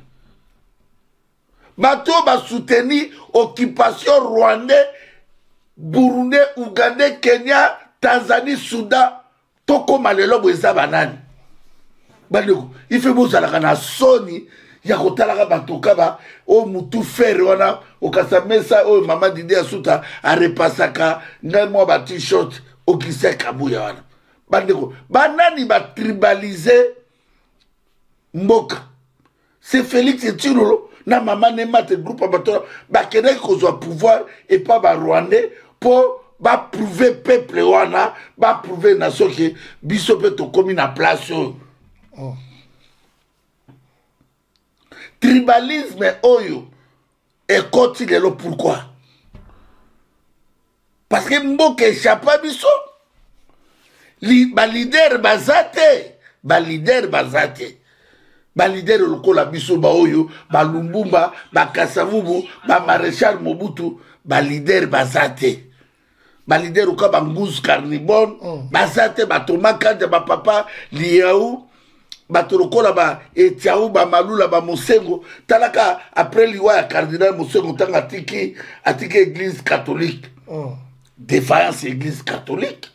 Bato ba soutenir occupation rwandais, burundais, ougandais, Kenya, Tanzanie, Soudan, toko malelo boza banani. Bandeko, il fait boza la kana soni ya kotala bato kaba o mutu fer wana okasamesa o mama dide asuta a repasaka ngamo ba t-shirt o kiseka buya wana. Bandeko, banani ba tribaliser mboka. C'est Félix Tshilolo na maman ne mate groupe abato ba kene ko zo pouvoir et pas ba rwandais pour ba prouver peuple wana ba prouver nation que biso pe to komi na place oh. Tribalisme oyo et continue le pourquoi parce que mboka échappa biso li ba leader bazate ba leader bazate ba leader lokola biso ba oyo ba Lumbumba ba Kasavubu ba Maréchal Mobutu ba leader bazate ba leader ko ba Nguzu Carnibon mm. bazate ba Thomas Kande ba papa Liaou ba lokola ba Etiaou ba Malula ba Mosengo talaka après liwa ya cardinal Mosengo tanga tiki atiki église catholique mm. Défaillance église catholique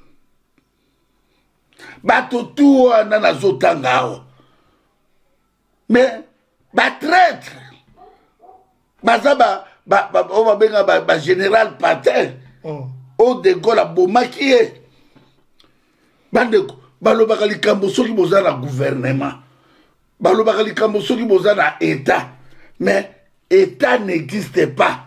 ba tout na nazo tanga mais ba traître baza ba ba ba on va benga ba, ba général Patin mm. O de Gaulle a bomaki e bandeko balobaka likambo soki boza na gouvernement balobaka likambo soki boza na état mais état n'existe pas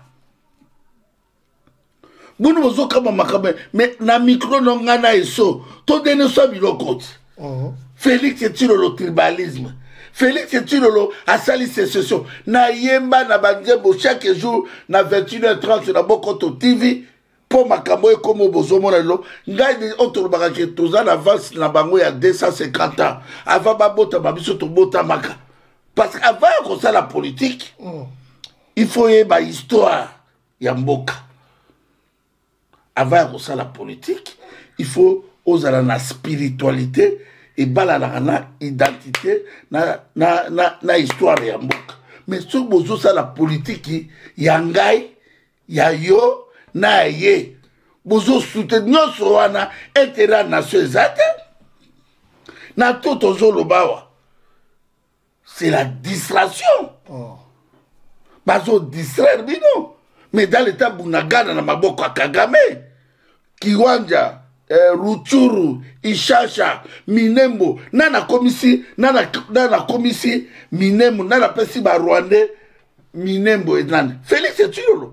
bunu bozo kama makambe mais na micro no ngana eso to dene so biloko mm. Félix Tshilolo tribalisme Félix Tshilolo a sali sécession na yemba na banzembo chaque jour na vingt et une heures trente na Bokoto T V pour makambo e komo bozomo na lo ngai otolobaka ke toza na avance na bango ya deux cent cinquante ans avant babota babiso to bota maka parce que avant ko ça la politique mm. Il faut yeba histoire ya mboka avant ko ça la politique il faut osala na spiritualité et balala na identité na na na na histoire ya mboka mais ce bozo ça la politique ya ngai ya yo na ye bozo soutenir so wana intérêt nation ezate na toto zolo bawa c'est la distraction oh. Bazo distraire bino mais dans l'état bunagana na maboko ya Kagame Kiwanja eh, Ruchuru, Ishasha, Minembo, nana komisi, nana, nana komisi, Minembo, nana pesi ba Rwandais, Minembo et nani. Félix Etuyolo.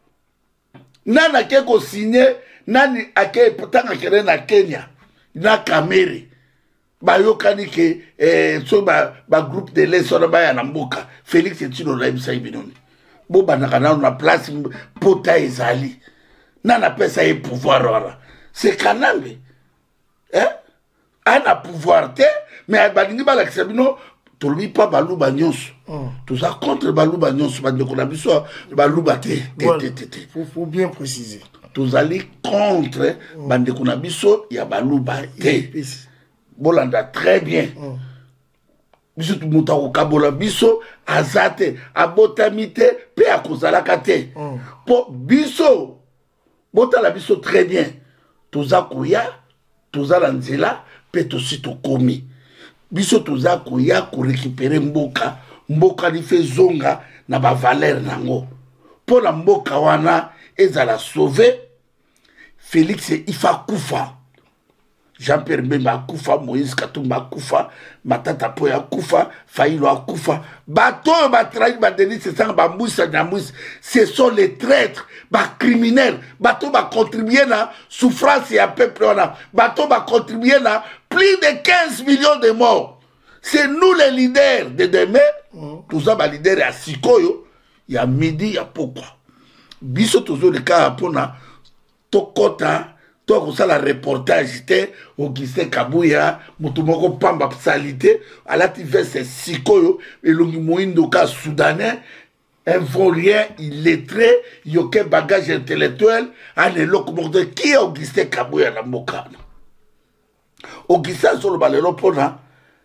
Nana keko signé, nani ake potanga kere na Kenya, na Kamere. Ba yokani ke, eh, so ba, ba groupe de l'Est, so ba ya na mboka. Félix Etuyolo la ibisa ibinoni. Bo banakana na place, pota ezali. Nana pesa ye pouvoir wala. C'est Kanambe. Hein? On a pouvoir, mais à Balingi Balaxabino, tu ne pas Balou Bagnos. Tout ça contre Balou Bagnos, Balou Baté. Il faut bien préciser. Tout allez contre Bandekunabiso, il y a Balou Baté. Bolanda, très bien. Biso tout monta au Kabola Biso, Azate, Abotamite, Pe à Kozalakate. Pour Biso, Bota la Biso très bien. Toza kuya, toza lanzela, pe tosi to komi. Biso toza kuya ko récupérer mboka, mboka li fe zonga na ba valeur nango. Pour la mboka wana ezala sauver, Félix Ifa Kufa. Jean-Pierre Bemba Kufa, Moïse Katumba Kufa, Matata Poya Kufa, Faïlo Kufa. Bato ba trahi ba denis c'est ça ba moussa na moussa. Ce sont les traîtres, ba criminels. Bato ba contribuer na souffrance et à peuple on bato ba contribuer na plus de quinze millions de morts. C'est nous les leaders de demain. Mm. Tout ça ba leader à Sikoyo, il y a midi, il y a pourquoi. Biso toujours le cas pour na tokota. Toi, ça, la reportage, c'était Augustin Kabouya, Moutoumoko Pamba Salité, à la T V, c'est Sikoyo, et le Moïndoka soudanais, un volien illettré, il y a aucun bagage intellectuel, un éloquent, qui est Augustin Kabouya, la Mokana? Augustin, sur le balélo, pour là,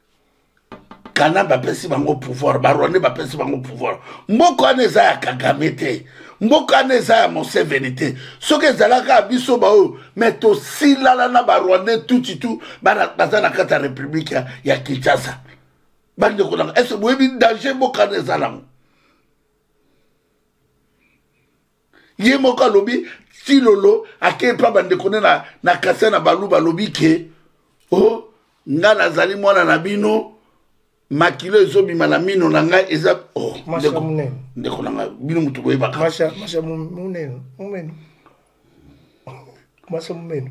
Kana bapesi bango pouvoir, Barouane bapesi bango pouvoir. Mboko aneza ya Kagamete, Mboko aneza ya Monsevenité. Soke zalaka biso bao, mais to silala na Barouane tout tout, baza na kata république ya, ya Kinshasa. Bande konanga, est-ce que vous avez danger Mboko aneza lango? Ye moka lobi, si lolo, ake pa bande kone na, na kase na balou balobi ke, oh, nga nazali mwana na bino, makilo ezobi malamino nanga eza oh ndeko ndeko nanga bino mutu boye baka masha masha muneno muneno masha muneno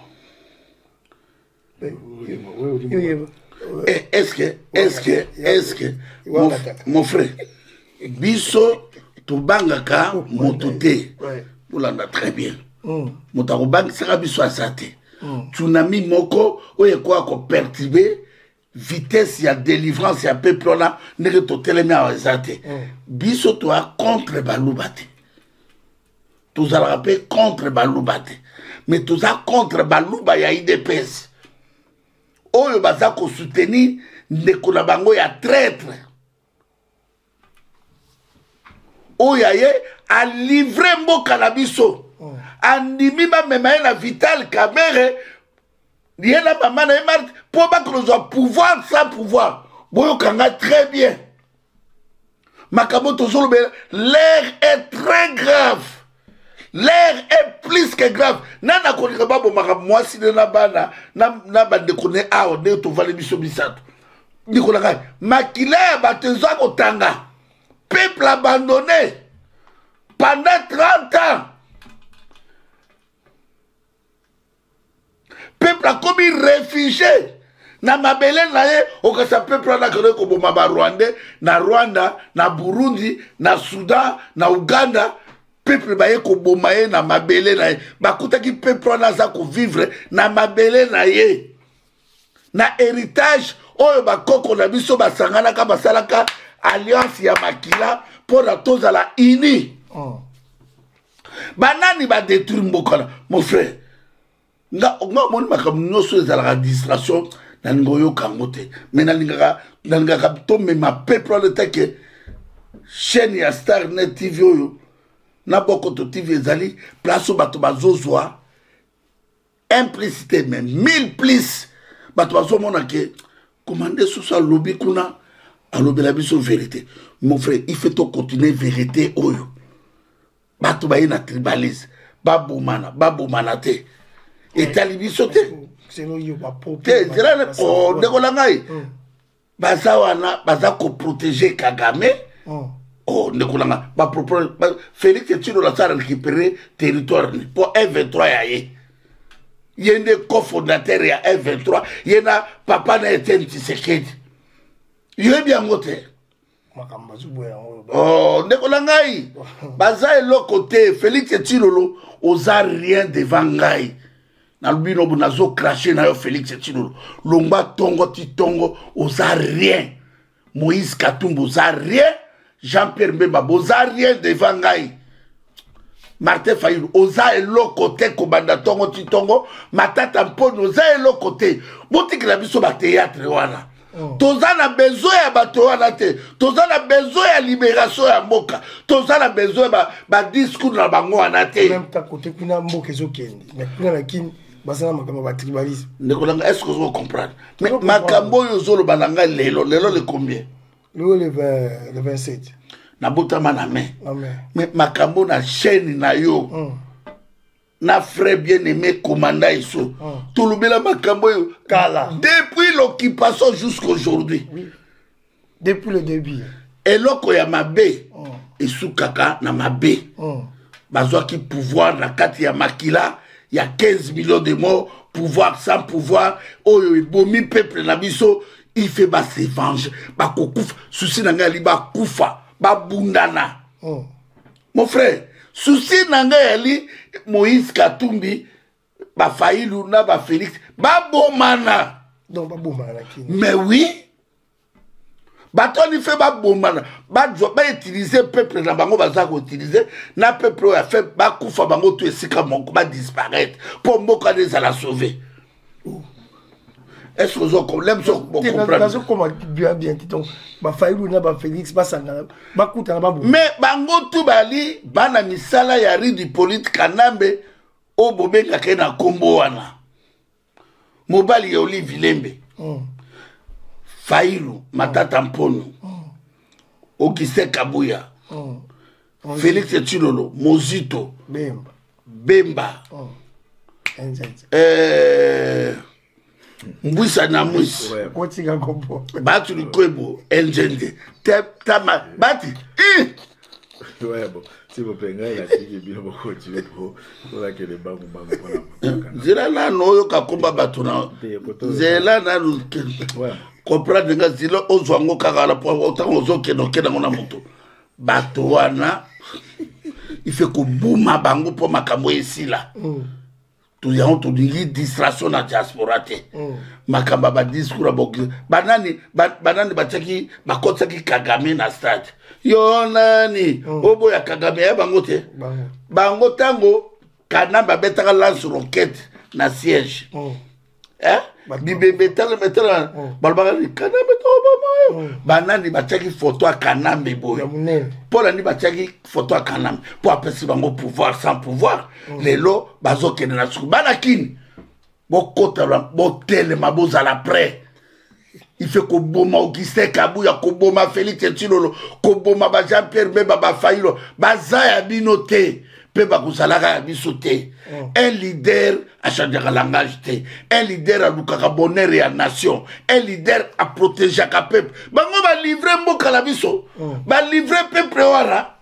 est-ce que est-ce que est-ce que mon, mon frère biso to bangaka motote olanda très bien motako bang sera biso asate tsunami moko oye kwa ko perturber vitesse ya délivrance ya peuple là n'est to telemi a ezate biso to a contre balubate to za rappel contre balubate mais to za contre baluba ya I D P S oyo baza ko soutenir ndeko na bango ya traître oyo ye a livré mboka na biso andimi ba mema na Vital Kamerhe. Il y a la maman pour pas que nous ayons pouvoir sans pouvoir. Boyo Kanga très bien. Makabo toujours l'air est très grave. L'air est plus que grave. Nana konira babo makabo moi si na bana na na bande connaît ah on est to vale biso bisato. Nikola kai makila batezo ko tanga. Peuple abandonné pendant trente ans. Peuple a commis réfugié. Na mabele na ye, okasa peuple na kone ko boma ba Rwanda, na Rwanda, na Burundi, na Soudan, na Uganda, peuple ba ye ko boma ye na mabele na ye. Ba kuta ki peuple na za ko vivre na mabele na ye. Na héritage oyo ba koko na biso ba sangana ka basalaka alliance ya makila pour la toza la ini. Oh. Banani ba détruire mbokala, mon frère. Nga nga moni makamno so ezala distraction na ngoyo kangote mais na lingaka na lingaka to me ma peuple le take chaîne ya Starnet T V oyo na boko to T V ezali place bato bazozwa implicité même mille plus bato bazomona ke commander sous ça lobby kuna alobela biso vérité mon frère il faut to continuer vérité oyo bato ba ina tribalise babomana babomana te. etali biso te c'est nous yo ba te zela o ndekola ngai baza wana baza koprotéger Kagame oh ndekola nga ba propose Félix Tshisekedi la récupérer territoire pour M vingt-trois yaye yende cofondateur ya M vingt-trois yena papa na Etienne Tshisekedi yebi yango te makamba zubo ya oh ndekola ngai baza eloko te Félix Tshisekedi oza rien devant ngai na lubino bu nazo cracher na yo Félix Tshisekedi longba tongo ti tongo oza rien Moïse Katumbi oza rien Jean-Pierre Mbemba boza rien devant ngai Martin Fayulu oza eloko te kobanda tongo ti tongo Matata Mponi oza eloko te botikela biso ba théâtre wana toza na besoin ya bato wana te toza na besoin ya libération ya mboka toza na besoin ba ba discours na bango wana te même ta côté kuna mboka ezokende mais kuna na kini basana makambo ba tribalisme ndekolanga est-ce que vous comprenez mais makambo yo zolo bananga lelo lelo le combien le le vingt le vingt-sept na botama na main amen mais makambo na chaîne na yo na frère bien-aimé commandant iso tout le bela makambo yo kala depuis l'occupation jusqu'aujourd'hui oui. Depuis le début eloko ya mabe esukaka na mabe bazwaki pouvoir na kati ya makila il y a quinze millions de morts pouvoir sans pouvoir oyo ebomi peuple na biso il fait ba se venger ba kokufa souci na ngali ba kufa ba bundana mon frère souci na ngali Moïse Katumbi ba Fayulu na ba Félix ba bomana donc ba bomana kini mais oui batoni fait ba bomana ba jo ba utiliser peuple na bango baza ko utiliser na peuple a fait ba kufa bango to esika moko ba disparaître pour moko des à la sauver. Est-ce que vous avez compris? Bien, bien, donc, ba Fayulu na ba Félix, ba Sangala, ba Kuta na ba Bou. Mais bango tu bali, bana misala ya ridi politique kanambe, o bobe kake na kombo wana. Mobali ya Oli Vilembe. Fayulu, Matata Mponi. Okise Kabuya. Félix Tshisekedi, Mozito. Bemba. Bemba. Euh... Mbwisa na mwisi Kotika kombo Batu likwebo Enjende Tama Bati Ouais bon s'il vous plaît ngai la tiki bien beaucoup tu veux pour pour que les bangu bangu Zela na noyo kakomba batu na Zela na ouais comprendre nga zilo ozwango kakala po otango ozokeno kena ngona moto Batu wana il fait ko bouma bangu po makambo esila tout y'a tout dit distraction na diaspora te makamba ba discours ba banani banani bataki bakotaki Kagame na stade yo nani obo ya Kagame ya bango te bango tango Kanamba betaka lance roquette na siège eh bibebe tala metala balbali Kanamba to ba banani bataki photo à Kanamba boy pour ni bataki photo à Kanamba pour appeler bango pouvoir sans pouvoir lelo bazoke na suku banakini bokota botelema bozala prêt il fait ko boma Augustin Kabuya ko boma Félix Tshisekedi ko boma ba Jean-Pierre Mbemba ba Fayulu baza ya binote pe ba kusalaka ya bisote un leader a changé le langage te un leader a lukaka bonheur ya nation un leader a protéger ka peuple bango ba livrer mboka la biso ba livrer peuple wana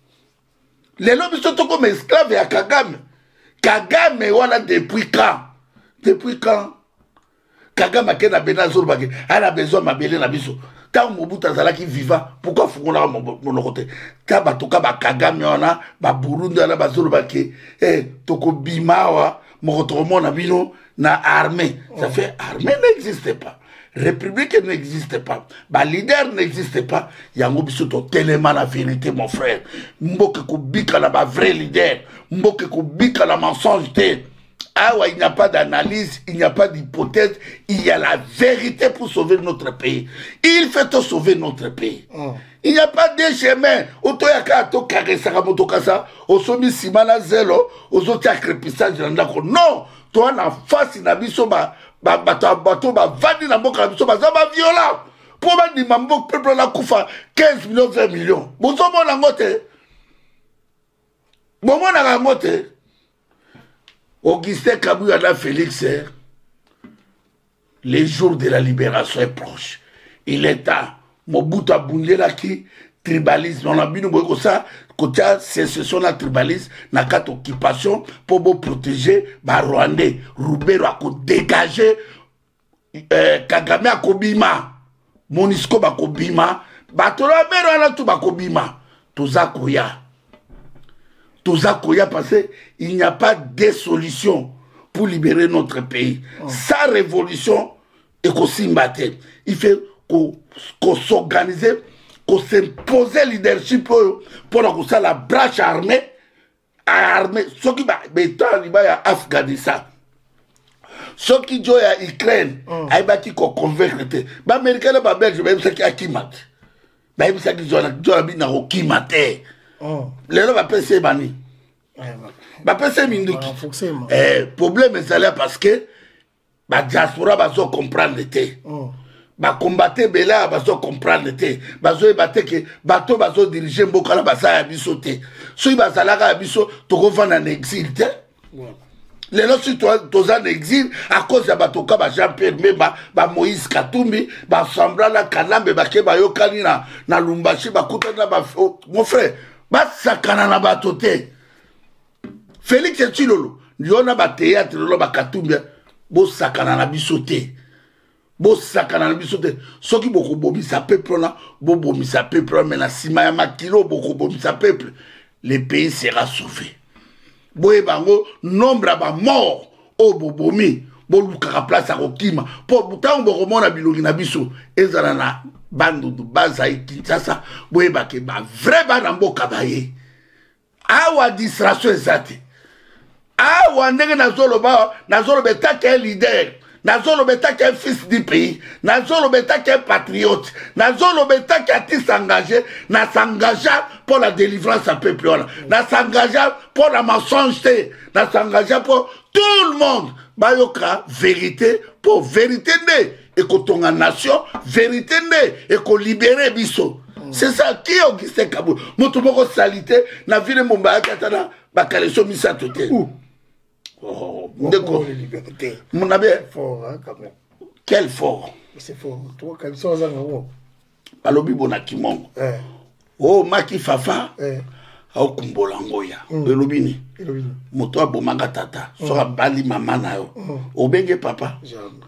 lelo biso to comme esclave ya Kagame Kagame wana depuis quand depuis quand Kagame a na benazor baki a besoin mabele na biso tant Mobutu azalaki vivant pourquoi fungona mon côté ta batoka ba Kagame wana ba Burundi na bazolo baki eh toko bimawa mo na bino na armée ça fait armée n'existe pas république n'existe pas ba leader n'existe pas yango biso to tellement la vérité mon frère mboke ko bika na ba vrai leader mboke ko bika na mensonge te. Ah ouais, il n'y a pas d'analyse, il n'y a pas d'hypothèse, il y a la vérité pour sauver notre pays. Il fait te sauver notre pays. Mm. Il n'y a pas de chemin. Otoyaka to karesaka motokasa, osomi simana zelo, ozoti akrepissage ndako. Non, toi na face na biso ba ba bato bato ba vandi na mboka biso ba za ba violent. Pour ba ni mambo peuple la kufa quinze millions vingt millions. Bozo mona ngote. Bomo na ngote. Augustin Kabuyana Félix, les jours de la libération est proche. Il est temps. Mobutu Abundela qui tribalisme. On a vu nous ça, côté sécession la tribalisme, na quatre occupation pour vous protéger, bah Rwandais, Roubero a dégager, euh, Kagame a kobima, Monisco ba kobima, Batola Bero ala tout ba kobima, Toza Koya. Toza Koya parce qu'il n'y a pas de solution pour libérer notre pays. Oh. Sa révolution est qu'on s'imbatte. Il fait qu'on qu s'organise, qu'on s'impose le leadership pour, pour que ça la branche armée, armée, ce qui va être en Afghanistan. Ce qui est en Ukraine, il va être convaincre. Les Américains ne sont pas belges, mais ils sont qui mat. Ils sont qui sont qui mat. Les gens vont penser bani. Bah penser minduki. Eh problème c'est là parce que la diaspora va se comprendre té. Ba combattre bela va se comprendre té. Ba zo battre que bateau va se diriger mboka la basa ya biso té. So ba salaka ya biso to ko vana en exil té. Les gens si toi en exil à cause de bateau ka ba Jean-Pierre Memba, ba Moïse Katumbi, ba Sambra la Kalambe ba ke ba yokani na na Lumbashi ba kutana ba mon frère, ba sakana na bateau té. Félix Chilolo, Liona ba théâtre lo ba Katumbi, bo sakana na bisoté. Bo sakana na bisoté. Soki boko bomisa peuple na, bo bomisa peuple mais na sima ya makilo boko bomisa peuple, le pays sera sauvé. Bo e bango nombre ba mort o bobomi, bo lukaka place a kokima. Po butango boko mona bilongi na biso, ezala na bando du baza e Kinshasa, bo e ba ke ba vrai ba na mboka ba ye. Awa distraction ezate. Ah, Wandenge Nazolo Ba, Nazolo Beta qui est leader, Nazolo Beta qui est fils du pays, Nazolo Beta qui est patriote, Nazolo Beta qui a été s'engager, n'a s'engagé pour la délivrance à peuple, n'a s'engagé pour la mensongeté, n'a s'engagé pour tout le monde. Bayoka, vérité, pour vérité né, et qu'on tombe en nation, vérité né, et qu'on libère Bisso. C'est ça qui est Augustin Kabou. Motomoko salité, n'a vu le Mumba Katana, Bakaleso Missa Toté. Oh, d'accord. Mon ami, fort, hein, quand même. Quel fort. C'est fort. Toi, quand ça, ça va. Alobi Bonakimon. Oh, Maki Fafa. Au Kumbolangoya. Elobini. Moto Abomanga Tata. Sora Bali Mamana. Obenge Papa.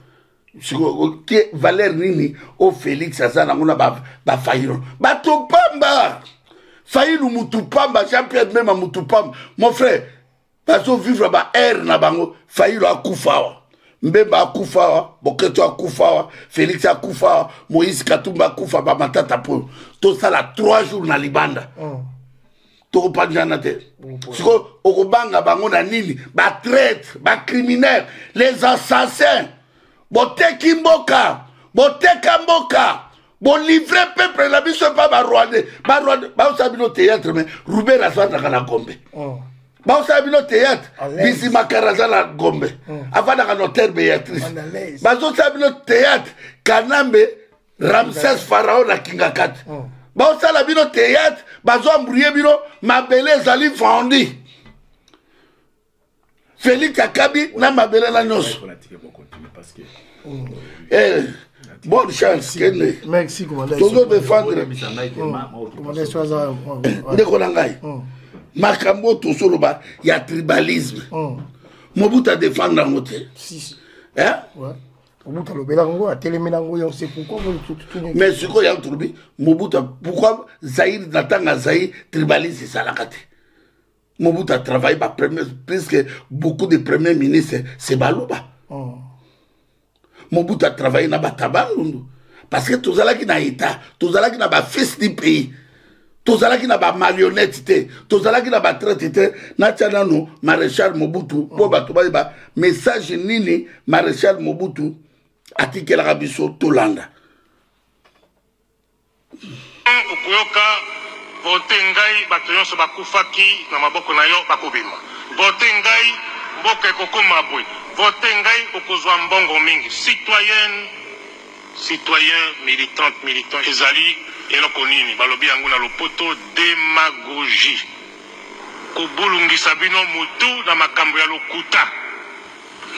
Qui Valère Nini. Au Félix Azana. Mona ba Fayron. Bato Pamba. Fayron Moutupamba. Jean-Pierre même Moutupamba. Mon frère. Parce que vivre ba air na bango Fayulu akufawa Mbemba akufawa Boketo akufawa Félix akufawa Moïse Katumba akufa ba matata po tout ça là trois jours na libanda to pa njana te siko okobanga bango na nini ba traite ba criminel les assassins boteki mboka boteka mboka bon livrer peuple la biso pa ba Rwandais ba Rwandais ba osabino théâtre mais Roubert asana kana Gombe. Bah, on s'est le théâtre, Bisi Makaraza la Gombe, avant la notaire Béatrice. Bah, on s'est le théâtre, Kanambe, Ramsès Pharaon la Kingakat. Bah, on s'est le théâtre, bah, on brûlé bino, ma belle Zali Fandi. Félix Akabi, na ma belle la noce. Eh, bonne chance, Kene. Merci, commandant. Toujours défendre. Commandant, sois Ndekolangai. Makambo to soloba ya tribalisme. Mobutu a défendre en côté. Si. Hein? Ouais. Mobutu le belango a télémélango on sait pourquoi vous tout. Mais ce qu'on y a trouvé, Mobutu pourquoi Zaïre n'atteint Zaïre tribalisme c'est ça la carte. Mobutu a travaillé par premier presque beaucoup de premiers ministres c'est Baluba. Mobutu a travaillé na Batabalundu parce que tous là qui na état, tous là qui na ba fils du pays. Tous qui n'a pas marionnette, tous qui n'a pas traité, n'a nous maréchal Mobutu, pour battre message nini maréchal Mobutu, article Rabiso Tolanda. Okuyoka vote ngai bato nyonso bakufaki na maboko na yo bakobima. Vote ngai mboka ekokoma boye. Vote ngai okozwa mbongo mingi. Citoyenne, citoyen, militante, militant, ezali eloko nini balobi yango na lopoto démagogie kobulungisa bino mutu na makambo ya lokuta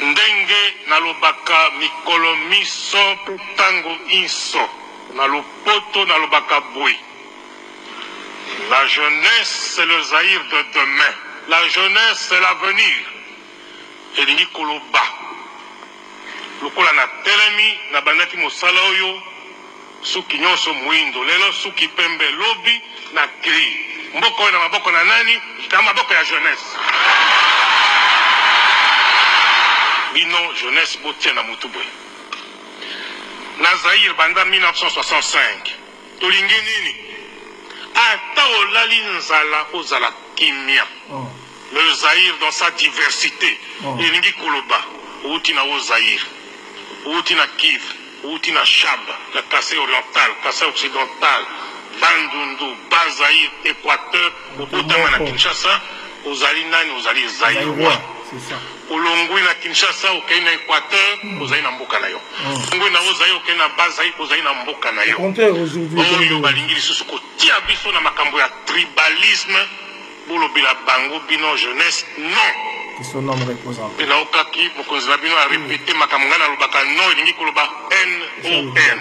ndenge nalobaka mikolo miso tango inso nalopoto nalobaka boy. La jeunesse c'est le Zaïre de demain. La jeunesse c'est l'avenir. Elingi koloba. Lokola na telemi na bandaki mosala oyo suki nyonso muindo lelo suki pembe lobi na kri. Mboko na maboko na nani? Na maboko ya jeunesse. Bino jeunesse botia na mutu boy. Na Zaïre banda mille neuf cent soixante-cinq. Tolingi nini? Ata olali nzala ozala kimia. Oh. Le Zaïre dans sa diversité. Oh. Elingi koloba. Outi na o Zaïre. Outi na Kiv. Outi na Chab. La Kassai orientale. Kassai occidentale. Bandundu. Bazaïre. Équateur. Obotama na Kinshasa. Ozali nani ozali Zaïrois. C'est ça. Olongwe na Kinshasa okei na Équateur. Ozali na mboka na yo. Olongwe na Ozaïre okei na Bazaïre. Ozali na mboka na yo. Oyo balingi lisusu kotia biso na makambo ya tribalisme. Bolobila bango bino jeunesse non. Qui sont noms reposants. Et là okaki mokonzi na bino a répété makambo ngana lobaka non elingi koloba N O N.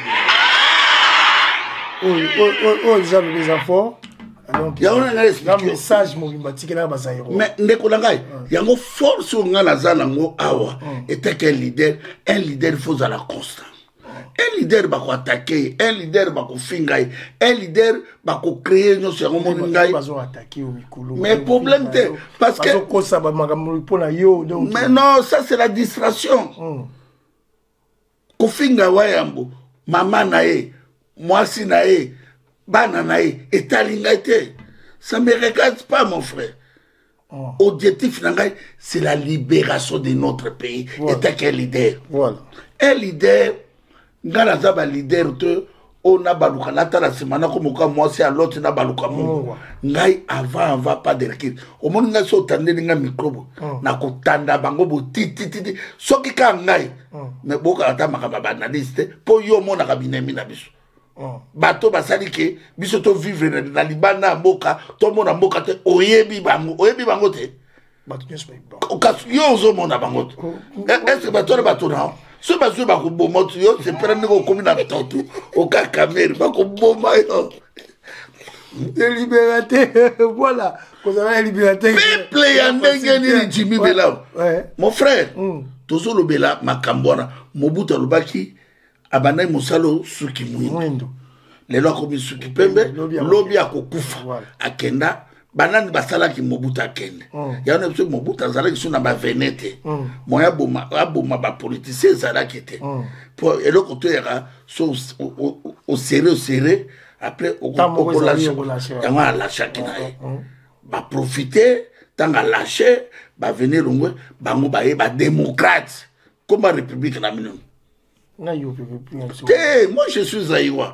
Oh oh oh déjà les enfants. Donc il y a un message mobimatique na bazaïro. Mais ndeko langai yango force ngana zana ngo awa était quel leader un leader faut à la constant. Un leader va attaquer, un leader va fingaï, un leader va créer nos sur mon ngai. Mais problème c'est parce que mais non, ça c'est la distraction. Ko finga wayambo, maman nae, moi si nae, bana nae, etalingaite. Ça me regarde pas mon frère. Objectif nangai, c'est la libération de notre pays. Et t'es quel leader? Voilà. Un leader ngana zaba leader te ona baluka na tala semana ko moka mwasi a l'autre na baluka mo ngai avant va pas de recul o mon nga so tande nga microbe na ko tanda bango bo titi titi soki ka ngai me boka ata makaba banaliste po yo mona ka binemi na biso bato basali ke biso to vivre na libana mboka to mona mboka te oyebi bango oyebi bango te bato nyespa bon ka yo zo mona bango est-ce que bato bato na ce bateau va vous bomber, c'est prendre au commun à tantôt, au cas caméra, va vous bomber. Les libérateurs, voilà. Vous avez les libérateurs. Peuple y a un Jimmy Bela. Mon frère, Tozo le Bela, Makambona, Mobutu Lubaki, Abanay Moussalo, Suki Mouindo. Les lois comme Suki Pembe, Lobby à Kokufa, à Kenda. Banani basala ki Mobutu akende. Ya on a Mobutu azala ki suna ba venete. Moya boma aboma ba politicien zala ki te. Pour et le côté era so au serré au serré après au au lâcher. Ya on lâcher ki na. Ba profiter tanga lâcher ba venir ngwe bango ba e ba démocrate comme la république na minu. Na yo pe moi je suis Zaïwa.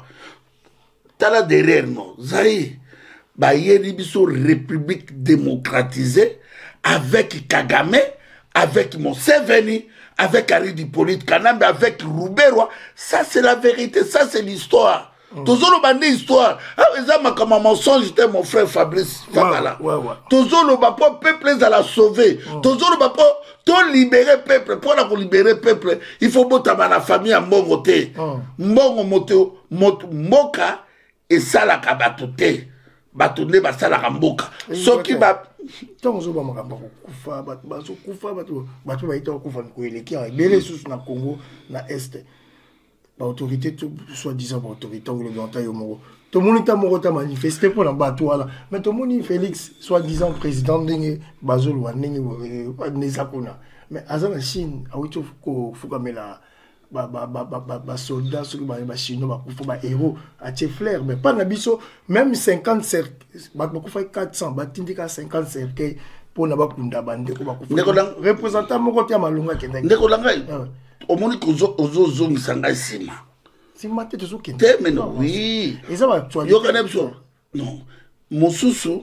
Tala derrière non Zaï. Bah, il y a une république démocratisée avec Kagame, avec Museveni, avec Ari Hippolyte Kanambe, avec Rouberwa. Ça, c'est la vérité, ça, c'est l'histoire. Toujours le bandi histoire. Ah, mais ça, comme un mensonge, j'étais mon frère Fabrice Fabala. Toujours le papa, peuple, à la sauver. Toujours le papa, tout libérer peuple. Pour la libérer peuple, il faut botter la famille à Mbongote. Mbongo Moka et Salaka Batoute. Batone basala kamboka soki ba tonzo ba makamba kufa bazo kufa bato bato ba ita kufa ko eleki a bele susu na Congo na est ba autorité tout soit disant ba autorité ou le ganta yo moko to monita moko ta manifester pour na bato wala mais to moni Félix soit disant président ndenge bazo lwa ndenge neza kuna mais azana Chine a wito ko fukamela ba ba ba ba ba soldats sur ba ba chinois ba kufa ba héros a tie flair mais pas na biso même cinquante cercle ba kufa quatre cents ba tindika cinquante cercle pour na ba kunda bande ko ba kufa représentant moko tia malunga kenda ndeko langa o moni ko zo zo zo misanga sima sima te zo kenda te mais non oui eza ba toi yo kana biso non mosusu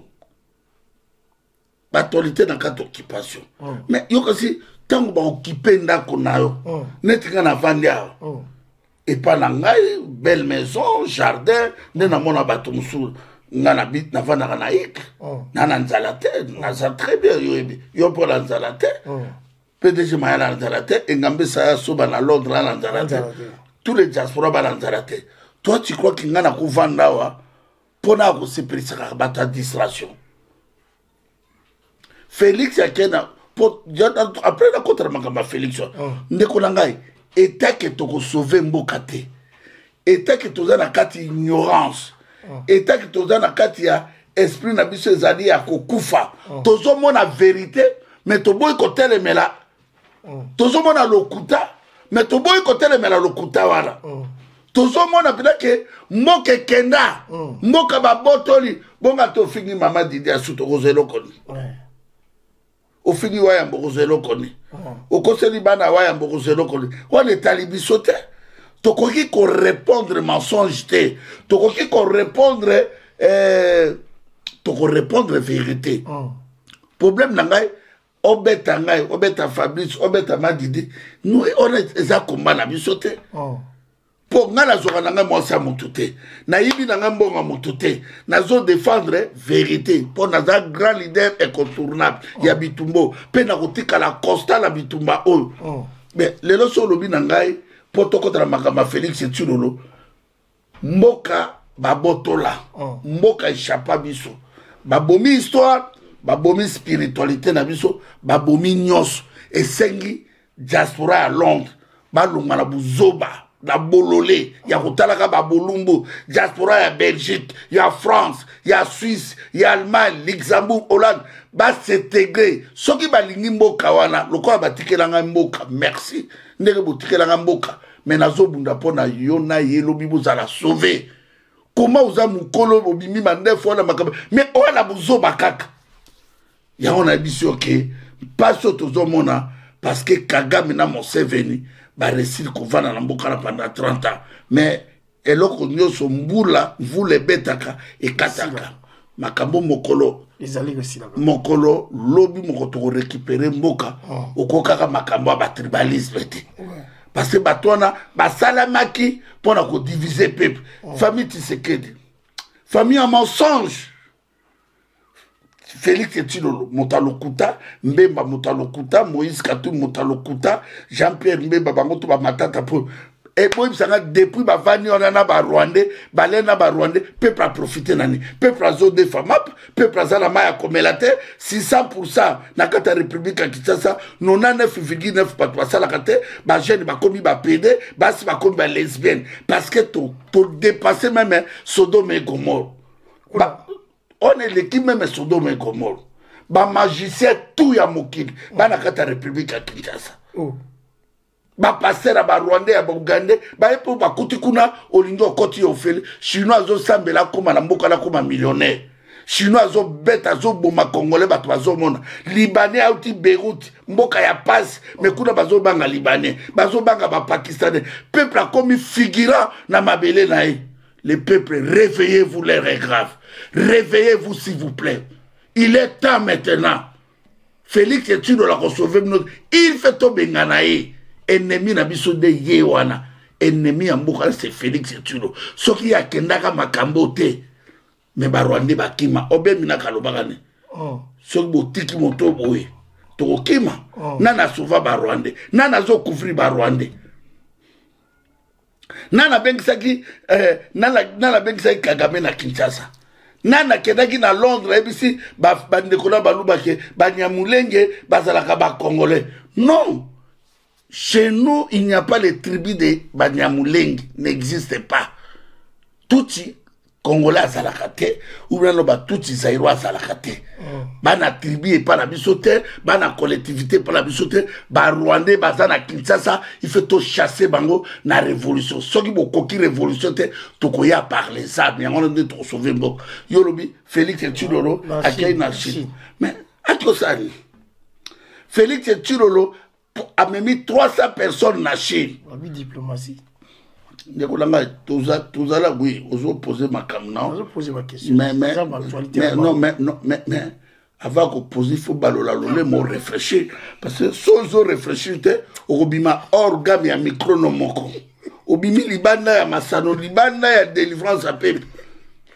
ba autorité dans quatre occupation mais yo kasi tant que occupé ndako nayo netika na vandi awa et pas na ngai belle maison jardin ne na mona bato musu nga na bit na vanda na ik na na nzala te na za très bien yo ebi yo pour la nzala te P D G Maya Lanzarate, et Ngambe Saya Soba na Londres Lanzarate. Tous les diasporas Lanzarate. Toi, tu crois qu'il y a un Vandawa pour nous se préparer à ta distraction. Félix Yakena, après la contre Magamba Félix, Nekolangai, état que tu sauvé Mbokate, état que tu as na kati ignorance, état que tu as na kati esprit na biso zali ya kokufa. Tozo mona vérité, mais to boy côté le mela. Tozo mona lokuta, mais to boy côté le mela lokuta wala. Tozo mona pila ke moke kenda, moka ba botoli, bonga to fini mama didi asu to kozelo koni. Au fini waya mbozelo koni. Au koseli bana waya mbozelo koni. Wane talibi sote. Toko ki ko répondre mensonge te. Toko ki ko répondre euh toko répondre vérité. Problème nangai obeta ngai, obeta Fabrice, obeta Madidi. Nous on est eza komba na bisote. Pour nga la zoka nanga mwasa mutute. Na yibi nanga mbonga mutute. Na zo défendre vérité. Pour naza grand leader incontournable. Oh. Ya bitumbo. Pe na kotika la costa la bitumba oyo. Oh. Mais le lo so lobi nangai pour to kontra makama Félix Etulolo. Mboka babotola. Oh. Mboka échappa biso. Babomi histoire, babomi spiritualité na biso, babomi nyos et sengi diaspora à Londres. Balunga na buzoba. La bololé, il y a Rotalaka Babolumbo, diaspora, il y a Belgique, il y a France, il y a Suisse, il y a Allemagne, Luxembourg, Hollande, bah s'intégrer. Ce qui va l'ingimbo kawana, le quoi va tirer la mboka, merci. N'est-ce pas tirer la mboka, mais nazo bunda pona yona yelo bibo za la sauver. Comment vous avez mukolo obimi mande fois la makaba, mais on a buzo bakaka. Il y a on a dit sur que pas sur tout le monde parce que Kagame n'a mon venu. Ba récit qu'on va dans la mboka pendant trente ans. Mais eloko nyoso mbula vule betaka et kataka. Makambo mokolo. Les alliés aussi là. Mokolo lobby moko to récupérer mboka. Okokaka makambo ba tribalisme. Parce que batona ba salamaki pour na ko diviser peuple. Famille Tshisekedi. Famille en mensonge. Félix Etulolo, Motalokuta, Mbemba Motalokuta, Moïse Katou Motalokuta, Jean-Pierre Mbemba Bangoto Matata pour. Et moi, depuis que Vani on a ba Rwandais, Balena ba Rwandais, peuple a profité nani, peuple a zone famap, peuple a zala maya komelate, six cents pour cent na kata République à Kinshasa, quatre-vingt-neuf virgule neuf pour cent la kate, ba jeune ba komi ba pédé, ba si ba komi ba lesbienne, parce que pour dépasser même Sodome et Gomorrhe. On est l'équipe même Sodome et Gomorrhe. Ba magicien tout ya mokili. Ba na kata République à Kinshasa. Ba passer à ba Rwandais à ba Ougandais. Ba epo ba kuti kuna olingo koti ofele. Chinois zo sambela koma na mboka na koma millionnaire. Chinois zo beta zo boma Congolais ba bazo mona. Libanais auti Beyrouth. Mboka ya passe. Mais kuna bazo banga Libanais. Bazo banga ba Pakistanais. Peuple a commis figurant na mabele na e. Les peuples, réveillez-vous, l'air est grave. Réveillez-vous, s'il vous plaît. Il est temps maintenant. Félix Etulolo la sauver notre. Il fait tomber Nganaï. Ennemi nabiso de Yewana. Ennemi en Mboka, c'est Félix Etulolo. Ce qui a Kendaka Makambote. Mais Barwande Bakima. Obe Minaka Lobagane. Ce qui botiki moto boé. Tokima. Nana Souva Barwande. Nana Zo Koufri Barwande. Nana Bengsaki, euh, Nana, Nana Bengsaki Kagame na Kinshasa. Nana Kedaki na Londres, et puis ba Bandekona Balubake, Banyamulenge, Bazalaka ba Congolais. Non. Chez nous, il n'y a pas les tribus de Banyamulenge, n'existe pas. Touti Congolais à Zalakate, ou bien no ba touti Zaïrois à Zalakate. Bana tribu et pas la bisote, bana collectivité pas la bisote, ba Rwandais, bazana Kinshasa, il fait tout chasser bango na révolution. Ce qui beaucoup qui révolution te, to koya par les armes, y a on est trop sauvé bon. Yolobi, Félix Etulolo, à qui na Chine. Mais, à quoi ça dit? Félix Etulolo a mis trois cents personnes na Chine. La diplomatie. Tous à la oui, vous avez posé ma question. Poser ma question. Mais, mais, mais, non, mais, non, mais, mais, avant qu'on pose, il faut balola le mot réfléchir. Parce que si on réfléchit, on a organe et micro no moko. Obimi libanda ya masano, libanda ya délivrance à peuple.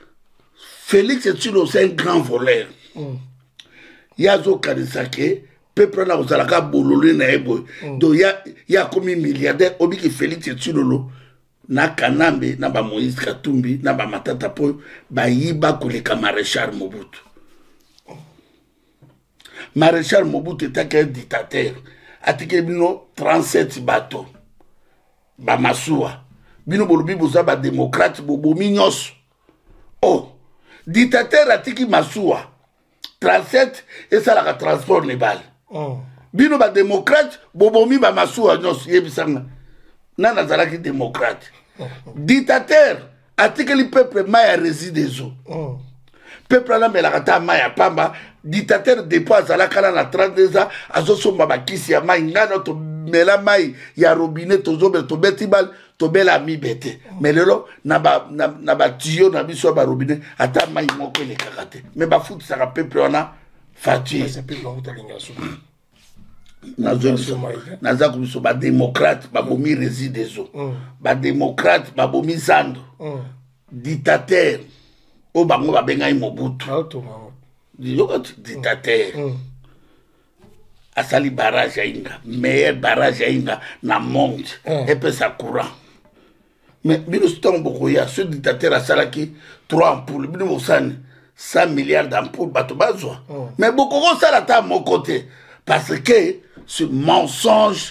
Félix Etulolo, c'est un grand voleur. Il y a zo kanisake, peuple na ozalaka bololo na ebo donc ya ya komi milliardaire obiki Félix Tshilolo na Kanambe na ba Moïse Katumbi na ba Matata po ba yiba koleka Maréchal Mobutu. Maréchal Mobutu était un dictateur. Atike bino trente-sept bateaux. Ba masuwa. Bino bolobi boza ba démocrate bobo minyos. Oh, dictateur atiki masuwa. trente-sept et ça la transport ne bal. Oh. Bino ba démocrate bobo mi ba masuwa nyos yebisanga. Nana zalaki démocrate. Oh. Dictateur atiki li peuple maya réside zo. Oh. Peuple la melakata maya pamba dictateur dépose à la kala na trente-deux ans azosomba bakisi ya mai ngana to mela mai ya robinet to zobe to betibal to bela mi bete mais lelo na ba na, na ba tio na biso ba robinet ata mai moko le kakate mais ba foot ça peuple ona fati na zo na za ko so ba démocrate ba bomi réside zo ba démocrate ba bomi zando dictateur o bango ba benga Mobutu Yoga dictateur. Mm. Asali barrage inga, meilleur barrage inga na monde. Mm. Et puis ça courant. Mais bino ston boko ya ce dictateur asalaki trois ampoules, bino mosani cent milliards d'ampoules bato bazwa. Mm. Mais beaucoup ça la ta mon côté parce que ce mensonge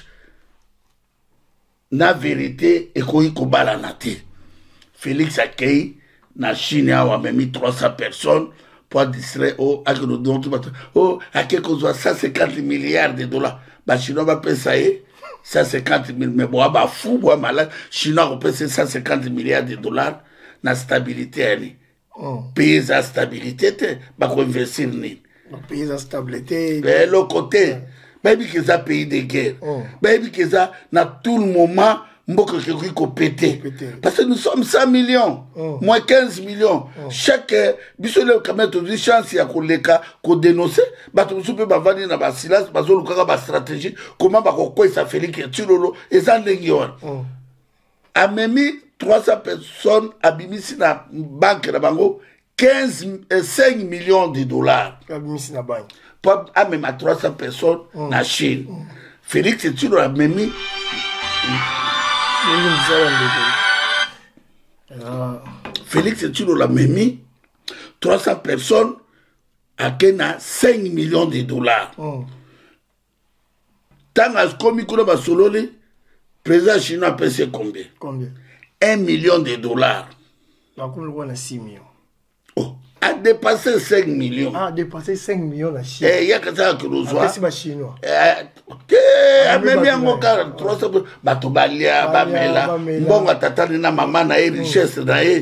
na vérité et ko ko balanati. Félix Akei na Chine a même trois cents personnes. Pour distraire oh à oh à quelque chose cent cinquante milliards de dollars bah chinois va payer cent cinquante mille mais bon bah fou bon malade chinois va payer cent cinquante milliards de dollars na stabilité ani payer sa stabilité bah qu'on investir ni payer sa stabilité de l'autre côté baby que ça pays de guerre baby que ça na tout le moment mboka qui ko pété parce que nous sommes cent millions oh. Moins quinze millions oh. Chaque biso le kamet de chance ya koleka ko dénoncer bato soupe ba vandi na ba silence bazo lukaka ba stratégie comment ba ko ça Félix Tshilolo et ça ndengi wana oh. A memi trois cents personnes abimisi na banque na bango quinze cinq millions de dollars abimisi na banque pour a même à trois cents personnes oh. Na Chine oh. Félix Tshilolo a memi Félix Tshilolo a mis trois cents personnes à Kenya cinq millions de dollars. Tant que comme il a sololé, le président chinois a payé combien? Combien? un million de dollars. Donc on a six millions. Oh, a dépassé cinq millions. Ah, dépassé cinq millions la Chine. Eh, il y a que ça que nous voit. C'est pas chinois. Eh, même il y a un cas trois cents bato balia bamela mbonga tatani na mama na e richesse na e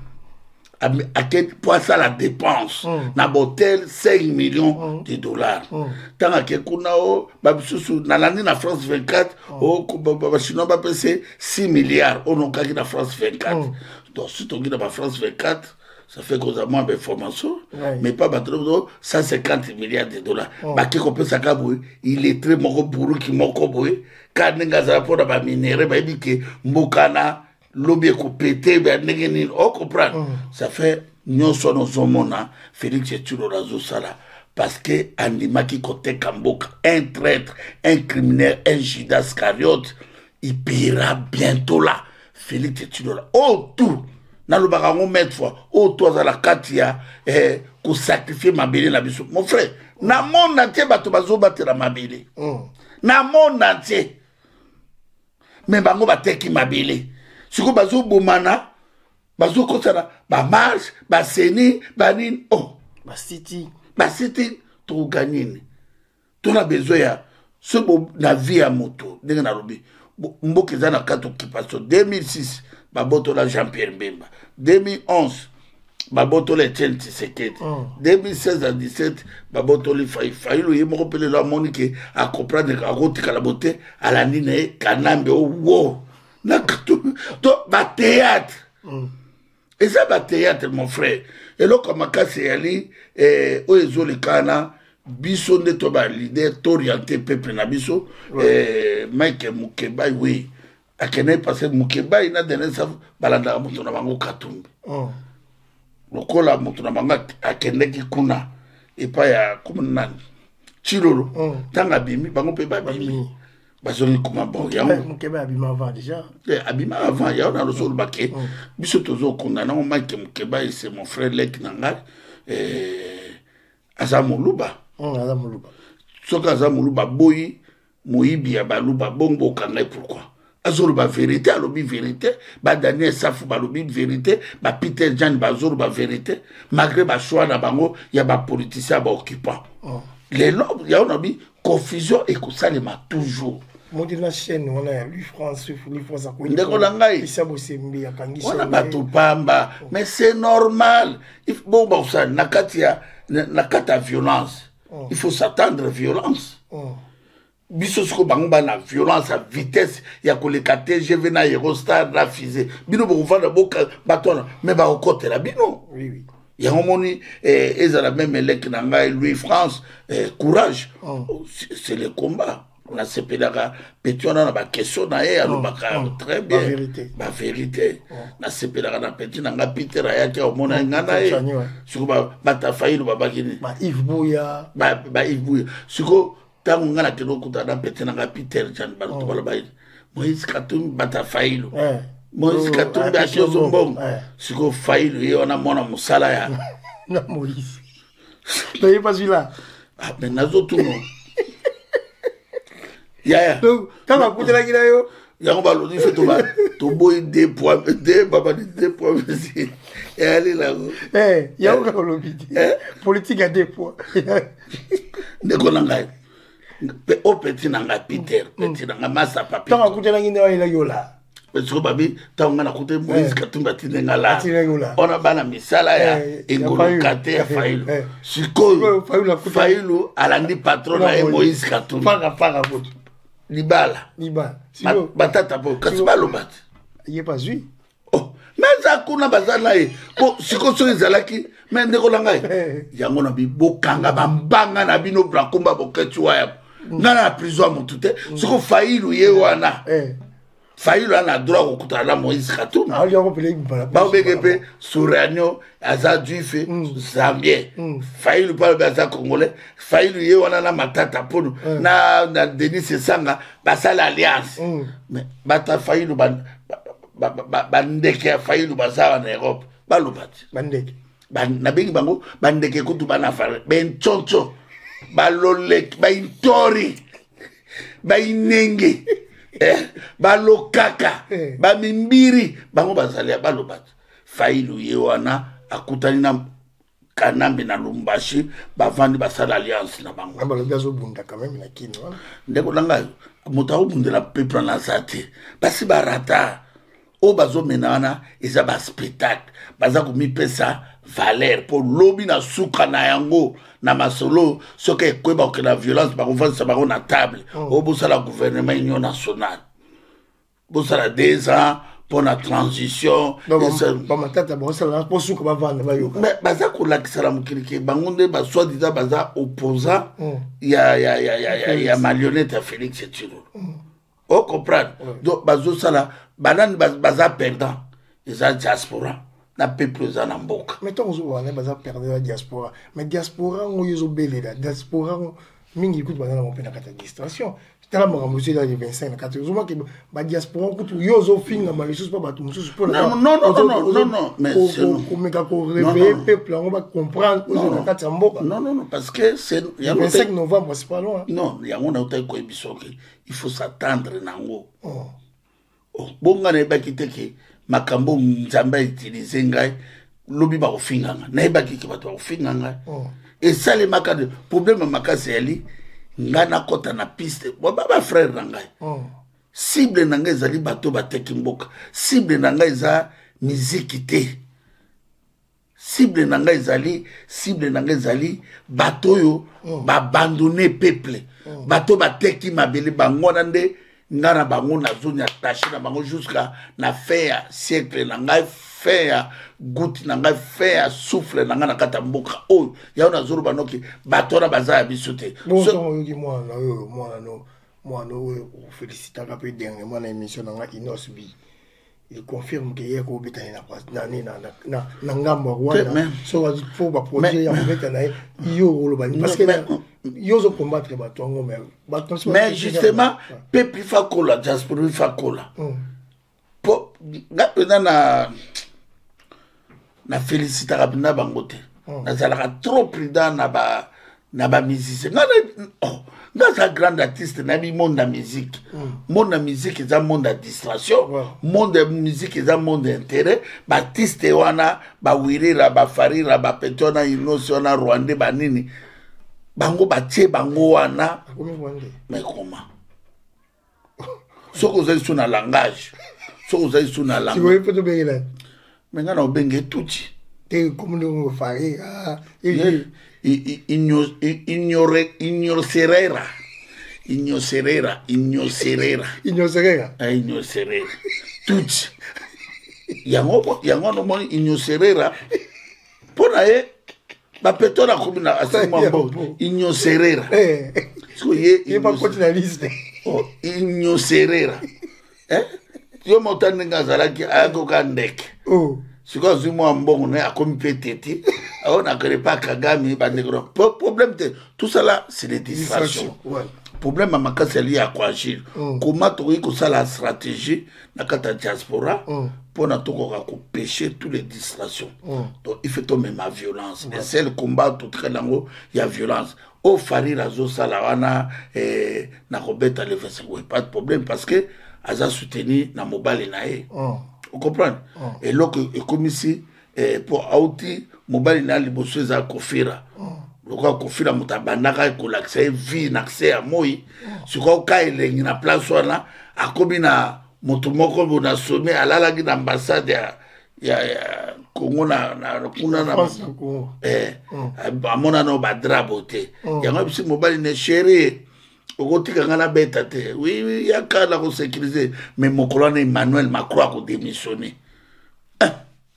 à quel point ça la dépense na hôtel cinq millions de dollars tant que kuna o babisusu na landi na France vingt-quatre o ba chinois ba passer six milliards on non ka na France vingt-quatre donc si tu na France vingt-quatre ça fait qu'on a moins d'informations, ouais. Mais pas cent cinquante milliards de dollars. Oh. Bah, qui peut ça il est très moko bourou qui moko boy. Quand n'enga za pour ba minéré, bah il que mbokana lobby ko pété, bah n'enga on comprend. Ça fait nyon son nos homona Félix Tshilolo zo sala parce que Andima qui côté Kamboka, un traître, un criminel, un Judas Iscariote, il paiera bientôt là. Félix Tshilolo. Oh tout. Na lo baka ngo mettre fois o to za la katia eh ko sacrifier mabele na biso mon frère na monde entier bato bazo batela mabele na monde entier mais bango bateki mabele siko bazo bomana bazo kosana ba marche ba seni ba nini oh ba city ba city to gagnine to na besoin ya ce bo na vie à moto ndenge na lobi mboka za na kato occupation deux mille six baboto la Jean-Pierre Mbemba deux mille onze baboto la Etienne Tshisekedi deux mille seize à dix-sept baboto li Fayi Fayi lo yemo kopele la monique à comprendre à rotika la beauté à la nine Kanambe o wo na to ba théâtre et ça ba théâtre mon frère et là comme akasi ali eh o ezoli kana biso nde to ba leader t'orienter peuple na biso eh Mike Mukeba oui akene parce que Mukeba ina dene sa balanda mutu na bango Katumbi oh lokola mutu na bango akene ki kuna epa ya comme nani chilolo tanga bimi bango pe ba bimi bazongi kuma bon yango mukeba abima avant déjà eh abima avant ya on a le sol baké biso tozo kondana on maki mukeba c'est mon frère lek nanga eh azamuluba on azamuluba soka azamuluba boyi moyibi ya baluba bongo kanga pourquoi azolo ba vérité alobi vérité ba Daniel Safu ba lobi vérité ba Peter Jan ba zolo ba vérité malgré ba choix na bango ya ba politicien ba occupant les lobes ya on a bi confusion et kosalema toujours modi na chaîne on a lui France lui France ko ndeko langai isa bosembi ya kangisha on a bato pamba mais c'est normal il faut bon bon ça nakati ya nakata violence il faut s'attendre violence biso siko bango ba na violence à vitesse ya koleka T G V na Eurostar na fusée bino bo vanda boka batona mais ba okotela bino oui oui ya homoni eh ezala même elek na ngai Louis France eh, courage oh. c'est le combat on a sepelaka petiona na ba question na e alobaka oh. très bien la vérité ba vérité oh. na sepelaka na petit na nga Peter ayaki omona ngana e siko ba batafailo babakini ba Yves Bouya ba ba Yves Bouya siko tango ngana kino kuta na petit na nga Peter Jan ba to bala ba Moïse Katumbi batafailo eh Moïse Katumbi a chose bon siko failo ye ona mona musala ya na Moïse tu pas celui-là ah mais nazo tout non ya ya donc quand va coûter la gila yo ya on va le dire to ba to boy deux points deux baba deux points ici et aller là eh ya on va le dire politique à deux points ne konanga pe o petit nanga Peter petit nanga massa papi quand va coûter la gila yo la yo là parce que babi taonga na kote Moïse Katumbi tinenga la ona bana misala ya engolo kate ya failo siko failo alandi patron na Moïse Katumbi panga panga bout libala libala siko batata po kasibalo bat il est pas lui oh mais ça kuna bazala e ko siko so ezalaki mais ndeko langa yango na bi bokanga bambanga na bino brakomba boketwa ya ngana prison mutute siko failo ye wana failo ana droit kokuta na Moïse Katumbi ah yo kopele bala ba obegepe Souranio aza juife zambien failo pa baza congolais failo ye wana na matata pono na na Denis Sanga basala alliance mais bata failo ban bandeke failo baza na Europe balobati bandeke ban na bengi bango bandeke kutu bana fare ben choncho balolek ba intori ba inenge eh balokaka eh. Bamimbiri bango bazalia balobat failu ye wana akutani na Kanambe na Lumbashi bavandi basala alliance na bango amba lobazo bunda quand même na kini wala ndeko langa mota obundela peuple na zate basi barata o bazo menana eza ba spectacle baza ko mipesa valeur pour lobby na suka na yango na masolo soke kweba que la violence ba konfansa ba na table o bosa la gouvernement union nationale bosa la deux ans pour la transition ba matata ba bosa la pour suka ba vendre ba yo mais baza ko la kisala mukirike bangonde ba soit disant baza opposant ya ya ya ya ya marionnette Félix Tshisekedi o comprendre donc bazo sala banane baza perdant eza diaspora na peuple za na mboka mais tant on va baza perdre la diaspora mais diaspora on yozo belé la diaspora mingi écoute bana na pena kata distraction tala mo monsieur dans les vingt-cinq na quatorze mois que ba diaspora kutu yozo finga ma ressources pas ba tout mususu pour non non non non non mais c'est ko meka ko réveiller peuple on va comprendre que kata mboka non non non parce que c'est le vingt-cinq novembre c'est pas loin non il y a on a autant ko ebisoke il faut s'attendre nango oh bonga ne ba kiteke makambo nzamba utiliser ngai lobi ba ofinganga na ebaki ke bato ofinganga et ça les makade problème makase ali ngana kota na piste bo baba frère na ngai cible na ngai zali bato bateki mboka cible na ngai za musique te cible na ngai zali cible na ngai zali bato yo ba abandonner peuple bato bateki mabele bangona nde ngana bango na zone ya taché na bango jusqu'à na fin ya siècle na ngai fin ya goutte na ngai fin ya souffle na ngana kata mboka oyo ya na zoro banoki batora baza ya biso te bon so yoki mwana oyo mwana no mwana oyo félicitaka pe dernièrement na émission na ngai Inos Bi il confirme qu'il y a un peu de ngambo wana so va faut ba projet ya mettre na yo lo bani parce que yo zo combattre ba tongo mais mais justement peuple fa kola diaspora fa kola po ngapena na na féliciter rapidement bangote na zalaka trop prudent na ba na ba musicien ngana oh ngasa grand artiste na bi monde de musique monde de musique est un monde de distraction monde de musique est un monde d'intérêt ba artiste wana ba wirira ba farira ba petona inosi wana rwande ba nini bango ba tie bango wana mais comment soko za sur na langage soko za sur na langue tu veux pas te bengela mais ngana obenge tuti te comme nous farira Ignocerera, ignocerera, ignocerera, ignocerera, ignocerera, ignocerera, tout. Yango, yango no moni ignocerera. Pona e, ba petona komina asimambo, ignocerera. Eh, so ye, ye pas continualiste. Oh, ignocerera. Eh? Yo motane ngazalaki ago kandek. Oh. Si quoi je moi bon on est à comme pététi on n'a pas Kagame bandegro problème tout ça là c'est des distractions ouais. Problème à ma c'est lié à quoi agir mm. Comment tu que ça la stratégie na kata diaspora mm. Pour na to ko pêcher toutes les distractions mm. Donc il faut tomber ma violence ouais. Et c'est le combat tout très lango il y a violence au fari razo salawana et na robeta le fait pas de problème parce que aza soutenu na mobile nae mm. Vous comprenez? Oh. Et là, comme ici, pour Aouti, mobile n'a liboso za kofira. Le quoi kofira mutabandaka ko l'accès vie n'accès à moi. Ce quoi ka ile na place wana akobi na moto moko bona sommet alala gi na ambassade ya ya Congo na na kuna na eh amona no badra bote. Yango bisi mobile ne chéri. Ogotika ngana beta te oui oui yakala ko sécuriser mais mon colonel Emmanuel Macron a démissionné hein?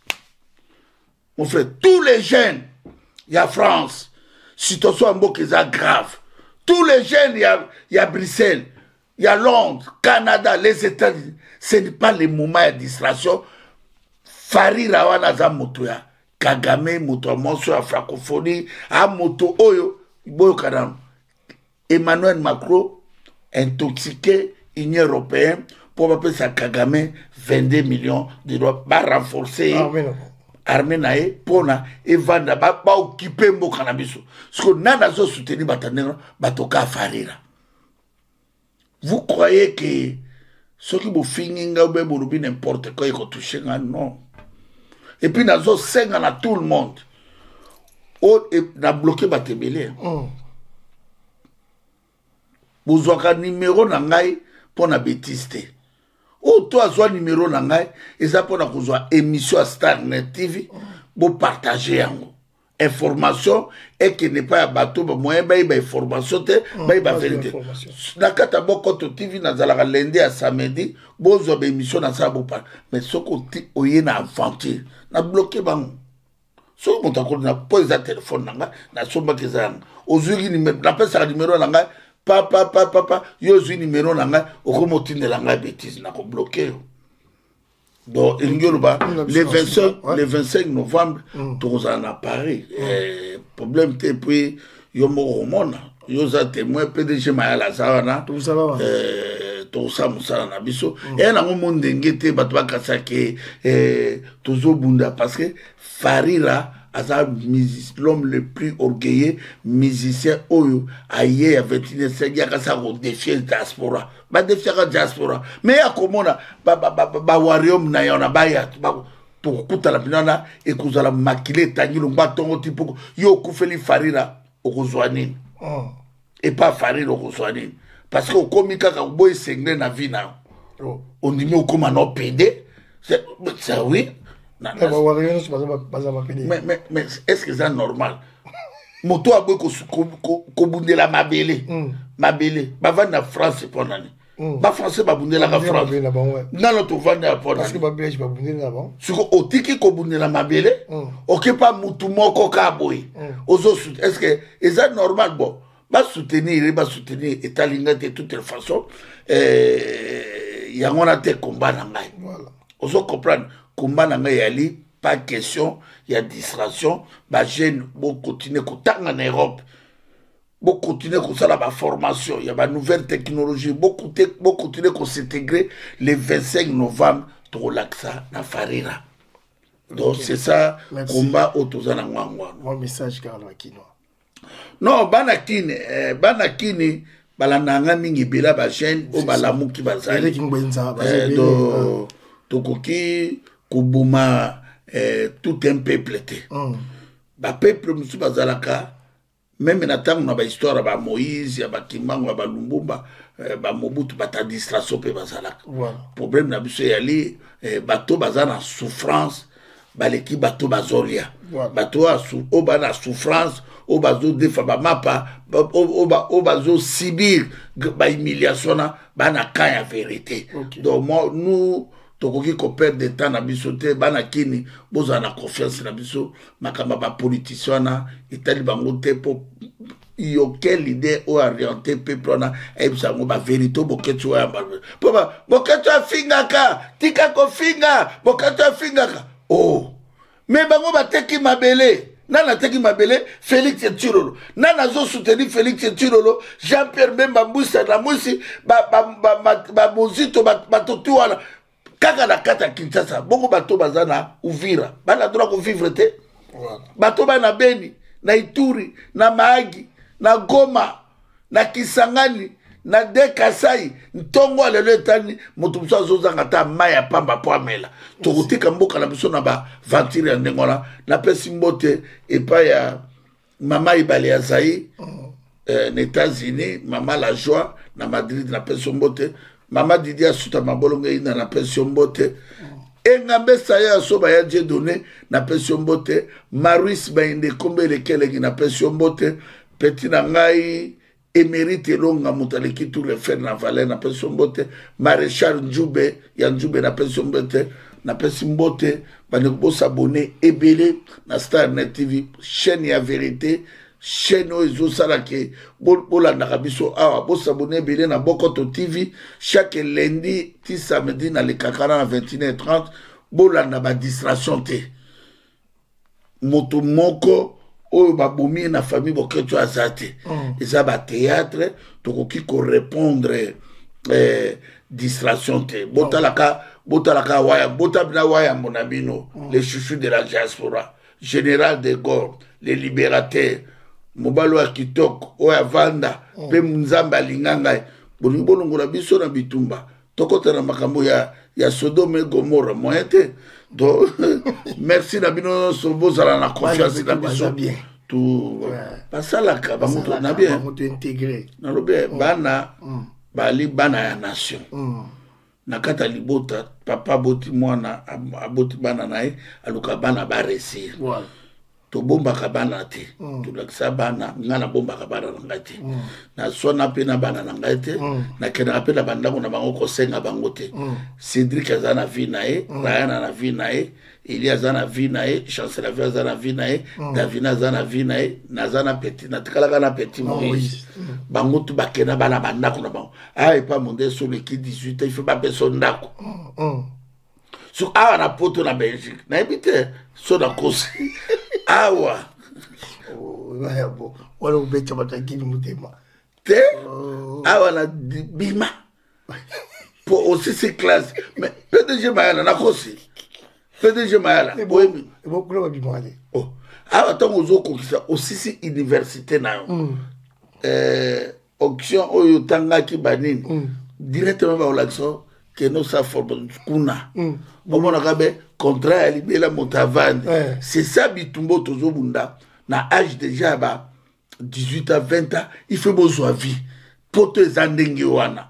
Mon frère tous les jeunes il y a France situation en Bokéza grave tous les jeunes il y a il y a Bruxelles il y a Londres Canada les États-Unis ce n'est pas le moment de distraction farira wana za moto ya Kagame moto monso ya francophonie a moto oyo boyo kanam Emmanuel Macron intoxiqué Union européenne pour appeler ça Kagame vingt-deux millions de dollars va renforcer armée nae pour na et vendre ba ba occuper mbo cannabis ce que nana zo soutenir batanera batoka farira. Vous croyez que ceux qui vous finissent ou bien vous n'importe quoi ils vont toucher non. Et puis nazo cinq à tout le monde. Oh et na bloqué batebele. Vous avez un numéro nangai pour na bêtise. Ou toi soit numéro nangai et ça pour na kozwa émission à Starnet T V pour partager en information et qui n'est pas bateau ba moyen ba information te ba ba vérité. Na kata boko to T V na zala lundi à samedi bozo ba émission na ça pour mais ce côté oye na aventure na bloqué bango. So mon takol na pose à téléphone nanga na somba kezanga. Ozuri numéro la pesa numéro nanga papa papa papa yo zui numéro nanga okomotinde langa bêtise na ko bloquer. Donc il y a le vingt-cinq le vingt-cinq novembre tous en à Paris problème te puis yo mo romona yo za témoin P D G Mayala Zawana tout ça euh tout ça musala na biso et na monde ngete bato bakasa ke euh tozo bunda parce que Farira l'homme le plus orgueilleux musicien oyo aye avec une série ka sa défier diaspora ba défier la diaspora mais ya komona ba ba ba ba warium na yona ba ya pour kuta la binana et kuzala makile tangilo batongo tipo yo kufeli Farira okozwani et pas Farira okozwani parce que komika ka boy sengle na vie na on dit mais comment no pédé c'est ça oui. Mais, mais, mais est-ce que c'est normal? Moto a beau ko bundela mabele mabele ba va na France pour nani ba français ba bundela ka France na lo to vanda pour parce que ba belge ba bundela bon suko otiki ko bundela mabele OK pas mutu moko ka boy ozo est-ce que est normal bon ba soutenir ba soutenir état linga de toute façon euh y a on a des combats na ngai voilà Ozo comprendre comment nanga yali pas question il y a distraction ba jeune bon continuer ko tanga en Europe. Bon continuer comme ça la formation, il y a une nouvelle technologie, beaucoup bon continuer qu'on s'intégrer le vingt-cinq novembre to laxa na farira. Donc okay. C'est ça combat autozana ngwangwa. Mon message Carlo Aquino. Non, banakini eh, banakini balananga mingi bela ba jeune o balamu ki bazali. Eh, do tokoki kubuma eh, tout un peuple te. Mm. Ba peuple musu bazalaka même na tango na ba histoire ba Moïse ya ba Kimbangu ba Lumumba eh, ba Mobutu ba ta distraction pe bazalaka. Voilà. Problème na biso yali eh, bato bazana souffrance baleki bato bazolia. Voilà. Bato a sou o ba na souffrance o bazo defa ba mapa o ba o bazo subir ba humiliation na ba na kan ya vérité. Okay. Donc moi nous tokoki ko perdre de temps na biso te bana kini boza na confiance na biso makamba ba politicien na itali bango te po yo quelle idée ou orienté peuple na e bisa ngo ba vérité boketu ya ba po ba boketu afinga ka tika ko finga boketu afinga ka oh mais bango ba teki mabele nana teki mabele Félix Tshilolo nana zo soutenir Félix Tshilolo Jean-Pierre Bemba Mbusa na Musi ba ba ba ba mozito ba batotu wana kaka na kata Kinshasa bongo bato bazana Uvira bana droit ko vivre te voilà. Bato bana Beni na Ituri na Mahagi na Goma na Kisangani na Dekasai ntongo lelo etani mutu musa zozanga ta maya pamba po amela tokutika mboka na biso na ba ventire ya ndengola na pesi mbote epa ya mama Ibale ya Zai mm. eh, na États-Unis mama La Joie na Madrid na pesi mbote Mama Didia suta mabolonga ina na pension mbote. Engambe saya soba ya je donné na pension mbote. Maurice Bainde kombe lekele na pension mbote. Petit na ngai émérite longa mutaleki tout le faire na Valais na pension mbote. Maréchal Njube ya Njube na pension mbote. Na pension mbote bane ko s'abonner ebele na Star Net T V chaîne ya vérité. Chaîne ozo salake bola na biso awa bo s'abonner belé na Bokoto T V chaque lundi ti samedi na le kakara na vingt et une heures trente bola na ba distraction te moto moko o ba bomi na famille Boketo azate mm. Eza ba théâtre tokoki ko répondre eh, distraction te botalaka botalaka waya botabina waya monabino mm. Les chouchous de la diaspora Général de Gaulle les libérateurs mobalo ya kitoko oya vanda pe mnzamba linganga bolingo bolongola biso na bitumba tokota na makambo ya ya Sodome Gomorra moyete do merci na bino sobozala na confiance na biso tu pasala ka ba moto na bien moto intégré na lobe bana bali bana ya nation na kata libota papa boti mwana aboti bana nae aluka bana ba réussir voilà. To bomba kabana te mm. To laksa bana ngana bomba kabana ngati mm. Na sona pe na bana ngati mm. Na kena pe na banda ko na bango ko senga bango te mm. Cédric azana vinae mm. Ryan na vinae Elias azana vinae Chancellor azana vinae mm. Davina azana vinae Nazana petit na tikala kana petit oh, Moïse mm. Bango tu bakena bana banda ko na bango ah pas monter sur l'équipe dix-huit il faut pas personne ndako mm. mm. So awa na poto na Belgique na ebite so na kosi awa wala bo wala ubecha batakini mutema te awa na bima pour aussi ces classes mais P D G Mayala na kosi P D G Mayala boemi bo kula bimale oh awa tango zo kokisa aussi si université na yo euh auction oyo tangaki banini mm. Directement ba olaxo que nous ça forme kuna au moins akabe contrat à libérer montavande c'est ça bitumbo tozo bunda na âge déjà ba dix-huit à vingt ans il fait besoin vie poto ezandengi wana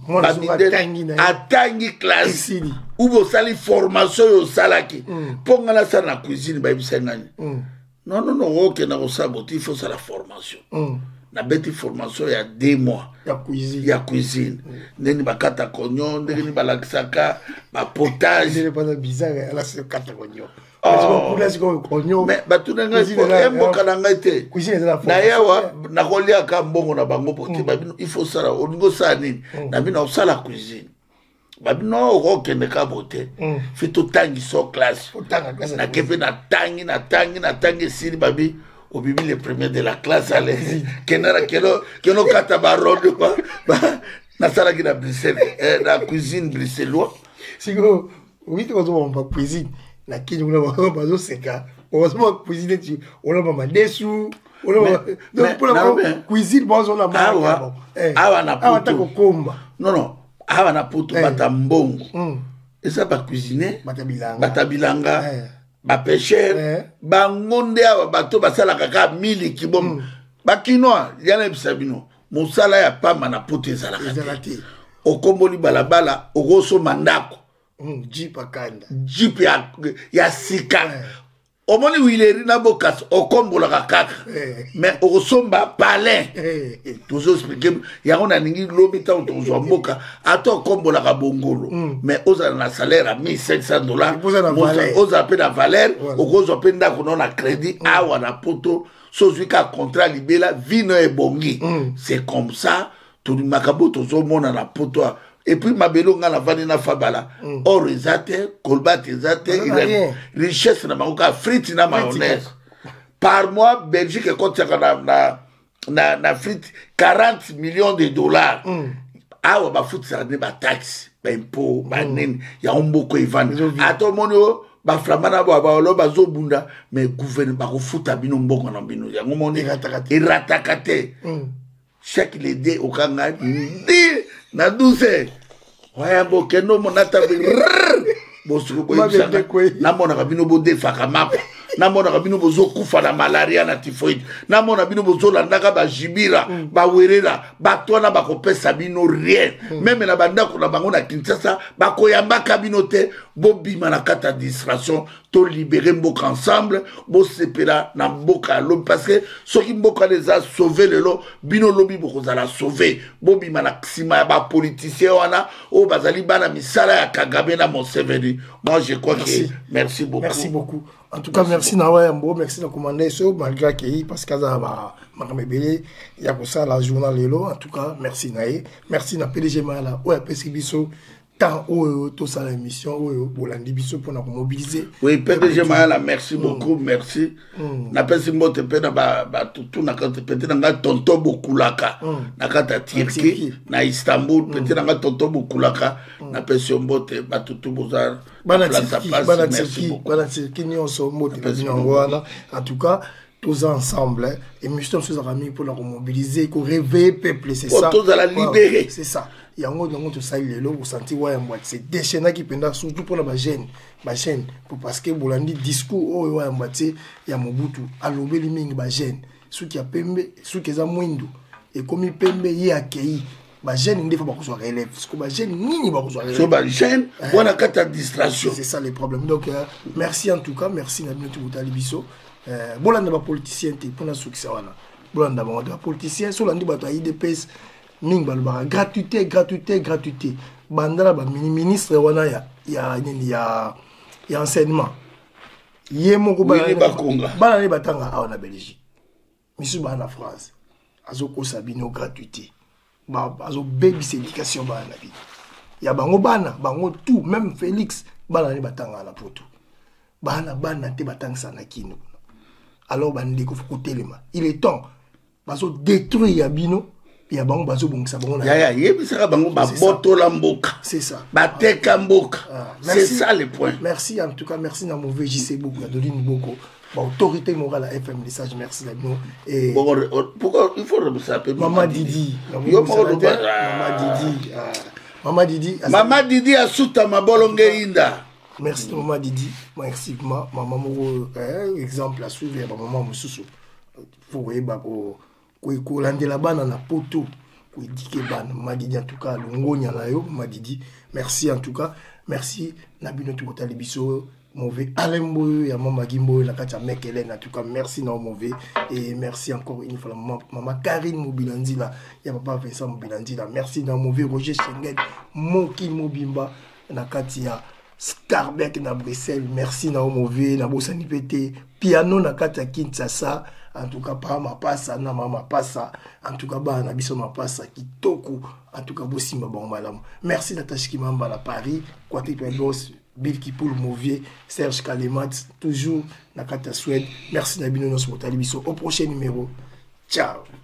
atangi classe ou bo sali formation yo salaki ponga na sana cuisine ba bisangani non non non OK na ko saboti il faut ça la formation na beti formation ya deux mois ya cuisine ya cuisine ndeni bakata konyo ndeni balakisaka ba potage ndeni pas bizarre ala se kata konyo oh parce que konyo mais batuna ngai ko emboka na ngai te cuisine za la na yawa na kolia ka mbongo na bango pote babino il faut sala olingo sa nini na bino sala cuisine babi no okokende ka bote fi totangiso classe nakepe na tangi na tangi na tangi esili babi obibi le premier de la classe ale kenara keno keno kata barodo nasalaki na Bruxelles na cuisine bruxellois siko oui tu vas pas cuisine na kini kuna bazo seka on va cuisiner tu on a pas desu on a donc pour la cuisine bon on a awa awa na awa ta kokomba non non awa na poto bata mbongo esa ba cuisiner bata bilanga bata bilanga ba pêcheur ba ngonde awa bato basala kaka mili kibom ba kinoa yana bisabino mosala ya pamba na poto ezala kati okomboli balabala okoso mandako jeep akanda jeep ya ya sika omoni wileri na bokas okombola kaka mais okosomba palin toujours expliquer yango na ningi lobita otozo mboka ato okombola ka bongolo mais oza na salaire à mille cinq cents dollars oza pe na valeur okozo pe ndako na crédit awa na poto sozwi ka contrat libela vino ebongi c'est comme ça tout le makabo tozo mona na poto. Et puis ma belo nga la vani na fabala or ezate kolbat ezate richesse na maroka frites na mayonnaise par mois Belgique compte na na na na frites quarante millions de dollars awa ba foot ça ne ba taxe ba impôt ba nini ya omboko ivan ato monio ba flamana ba ba lo ba zobunda mais gouvernement ba ko futa bino mboko na bino ya ngomoni iratakate chaque l'idée au kanga ndi na douze waya bokeno monata bosuko boy na mona kabino bode faka map na mona kabino bozo kufa na malaria na typhoid na mona bino bozo landaka ba jibira ba werera ba tona ba kopesa bino rien même na banda ko na bango na Kinshasa ba koyamba kabino te bobima na kata distraction to libérer mboka ensemble bo sepela na mboka lo parce que ceux qui mboka les a sauvé le lo bino lobi boko za la sauver bobima na sima ba politicien wana o bazali bana misala ya Kagame na Museveni. Moi je crois merci. que merci beaucoup merci beaucoup en tout cas merci na wayambo merci na commander so malgré que parce que ça va makamebele ya ko ça la journal lelo en tout cas merci nae merci na P D G mala o ya pesi biso tant o to ça l'émission o bolandi biso pour na mobiliser oui P D G mala merci beaucoup merci na pesi mbote pe na ba ba tout na kante peut na nga tonto bokulaka na kata Turquie na Istanbul peut na nga tonto bokulaka na pesi mbote ba tout bozar bana Turquie bana Turquie bana Turquie ni on so mbote ngwana en tout cas tous ensemble et mission sous amis pour la mobiliser pour réveiller peuple c'est ça tous à la libérer c'est ça yango yango to ça lelo vous senti ouais moi c'est déchaînant qui penda surtout pour la jeune ba jeune pour parce que bolandi discours oh ouais moi tu ya Mobutu alobeli mingi ba jeune ceux qui a pembe ceux qui za mwindo et comme pembe yi akei ba jeune ndefo ba kozwa relève parce que ba jeune nini ba kozwa relève so ba jeune wana kata distraction c'est ça les problèmes donc euh, merci en tout cas merci na bientôt botali biso euh bolanda ba politicien te pour na succès wana bolanda ba politicien so landi ba ta I D P S mingi balobaka gratuité gratuité gratuité bandala ba ministre wana ya ya nini ya ya enseignement ye moko ba bana ne batanga awa na Belgique misu ba na France azo kosa bino gratuité ba azo baby éducation ba na bi ya bango bana bango tout même Félix bana ne batanga na poto bana bana te batanga na kino alors bandi ko fukutelema il est temps bazo détruire ya bino ya bango bazo bongisa bango na ya ya yebisaka bango ba botola mboka c'est ça bateka mboka c'est ça le point merci en tout cas merci na mauvais J C beaucoup Adeline Boko ba autorité morale à F M message merci à nous et pourquoi il faut saper Maman Didi yo Maman Didi Maman Didi Maman Didi asuta mabolonge inda merci Maman Didi merci maman mo exemple à suivre maman mususu faut voyer ba ko ko landela bana na poto ko dike bana madidi en tout cas longonya na yo madidi merci en tout cas merci na bino tout kotali biso mauvais alembo ya mama gimbo na kati ya mekele en tout cas merci na mauvais et merci encore une fois maman maman Karine Mobilandi là ya papa Vincent Mobilandi là merci na mauvais Roger Schengen Moki Mobimba na kati ya Scarbeck na Bruxelles merci na mauvais na bosani pété piano na kati ya Kinshasa en tout cas pas ma passa na mama passa en tout cas ba na biso ma passa kitoko en tout cas bosimba bon malam merci Natacha Kimamba la Paris Kwate Pegos Bill Kipoul Mouvier Serge Kalemat toujours na kata Suède merci Nabino nos motali biso au prochain numéro ciao.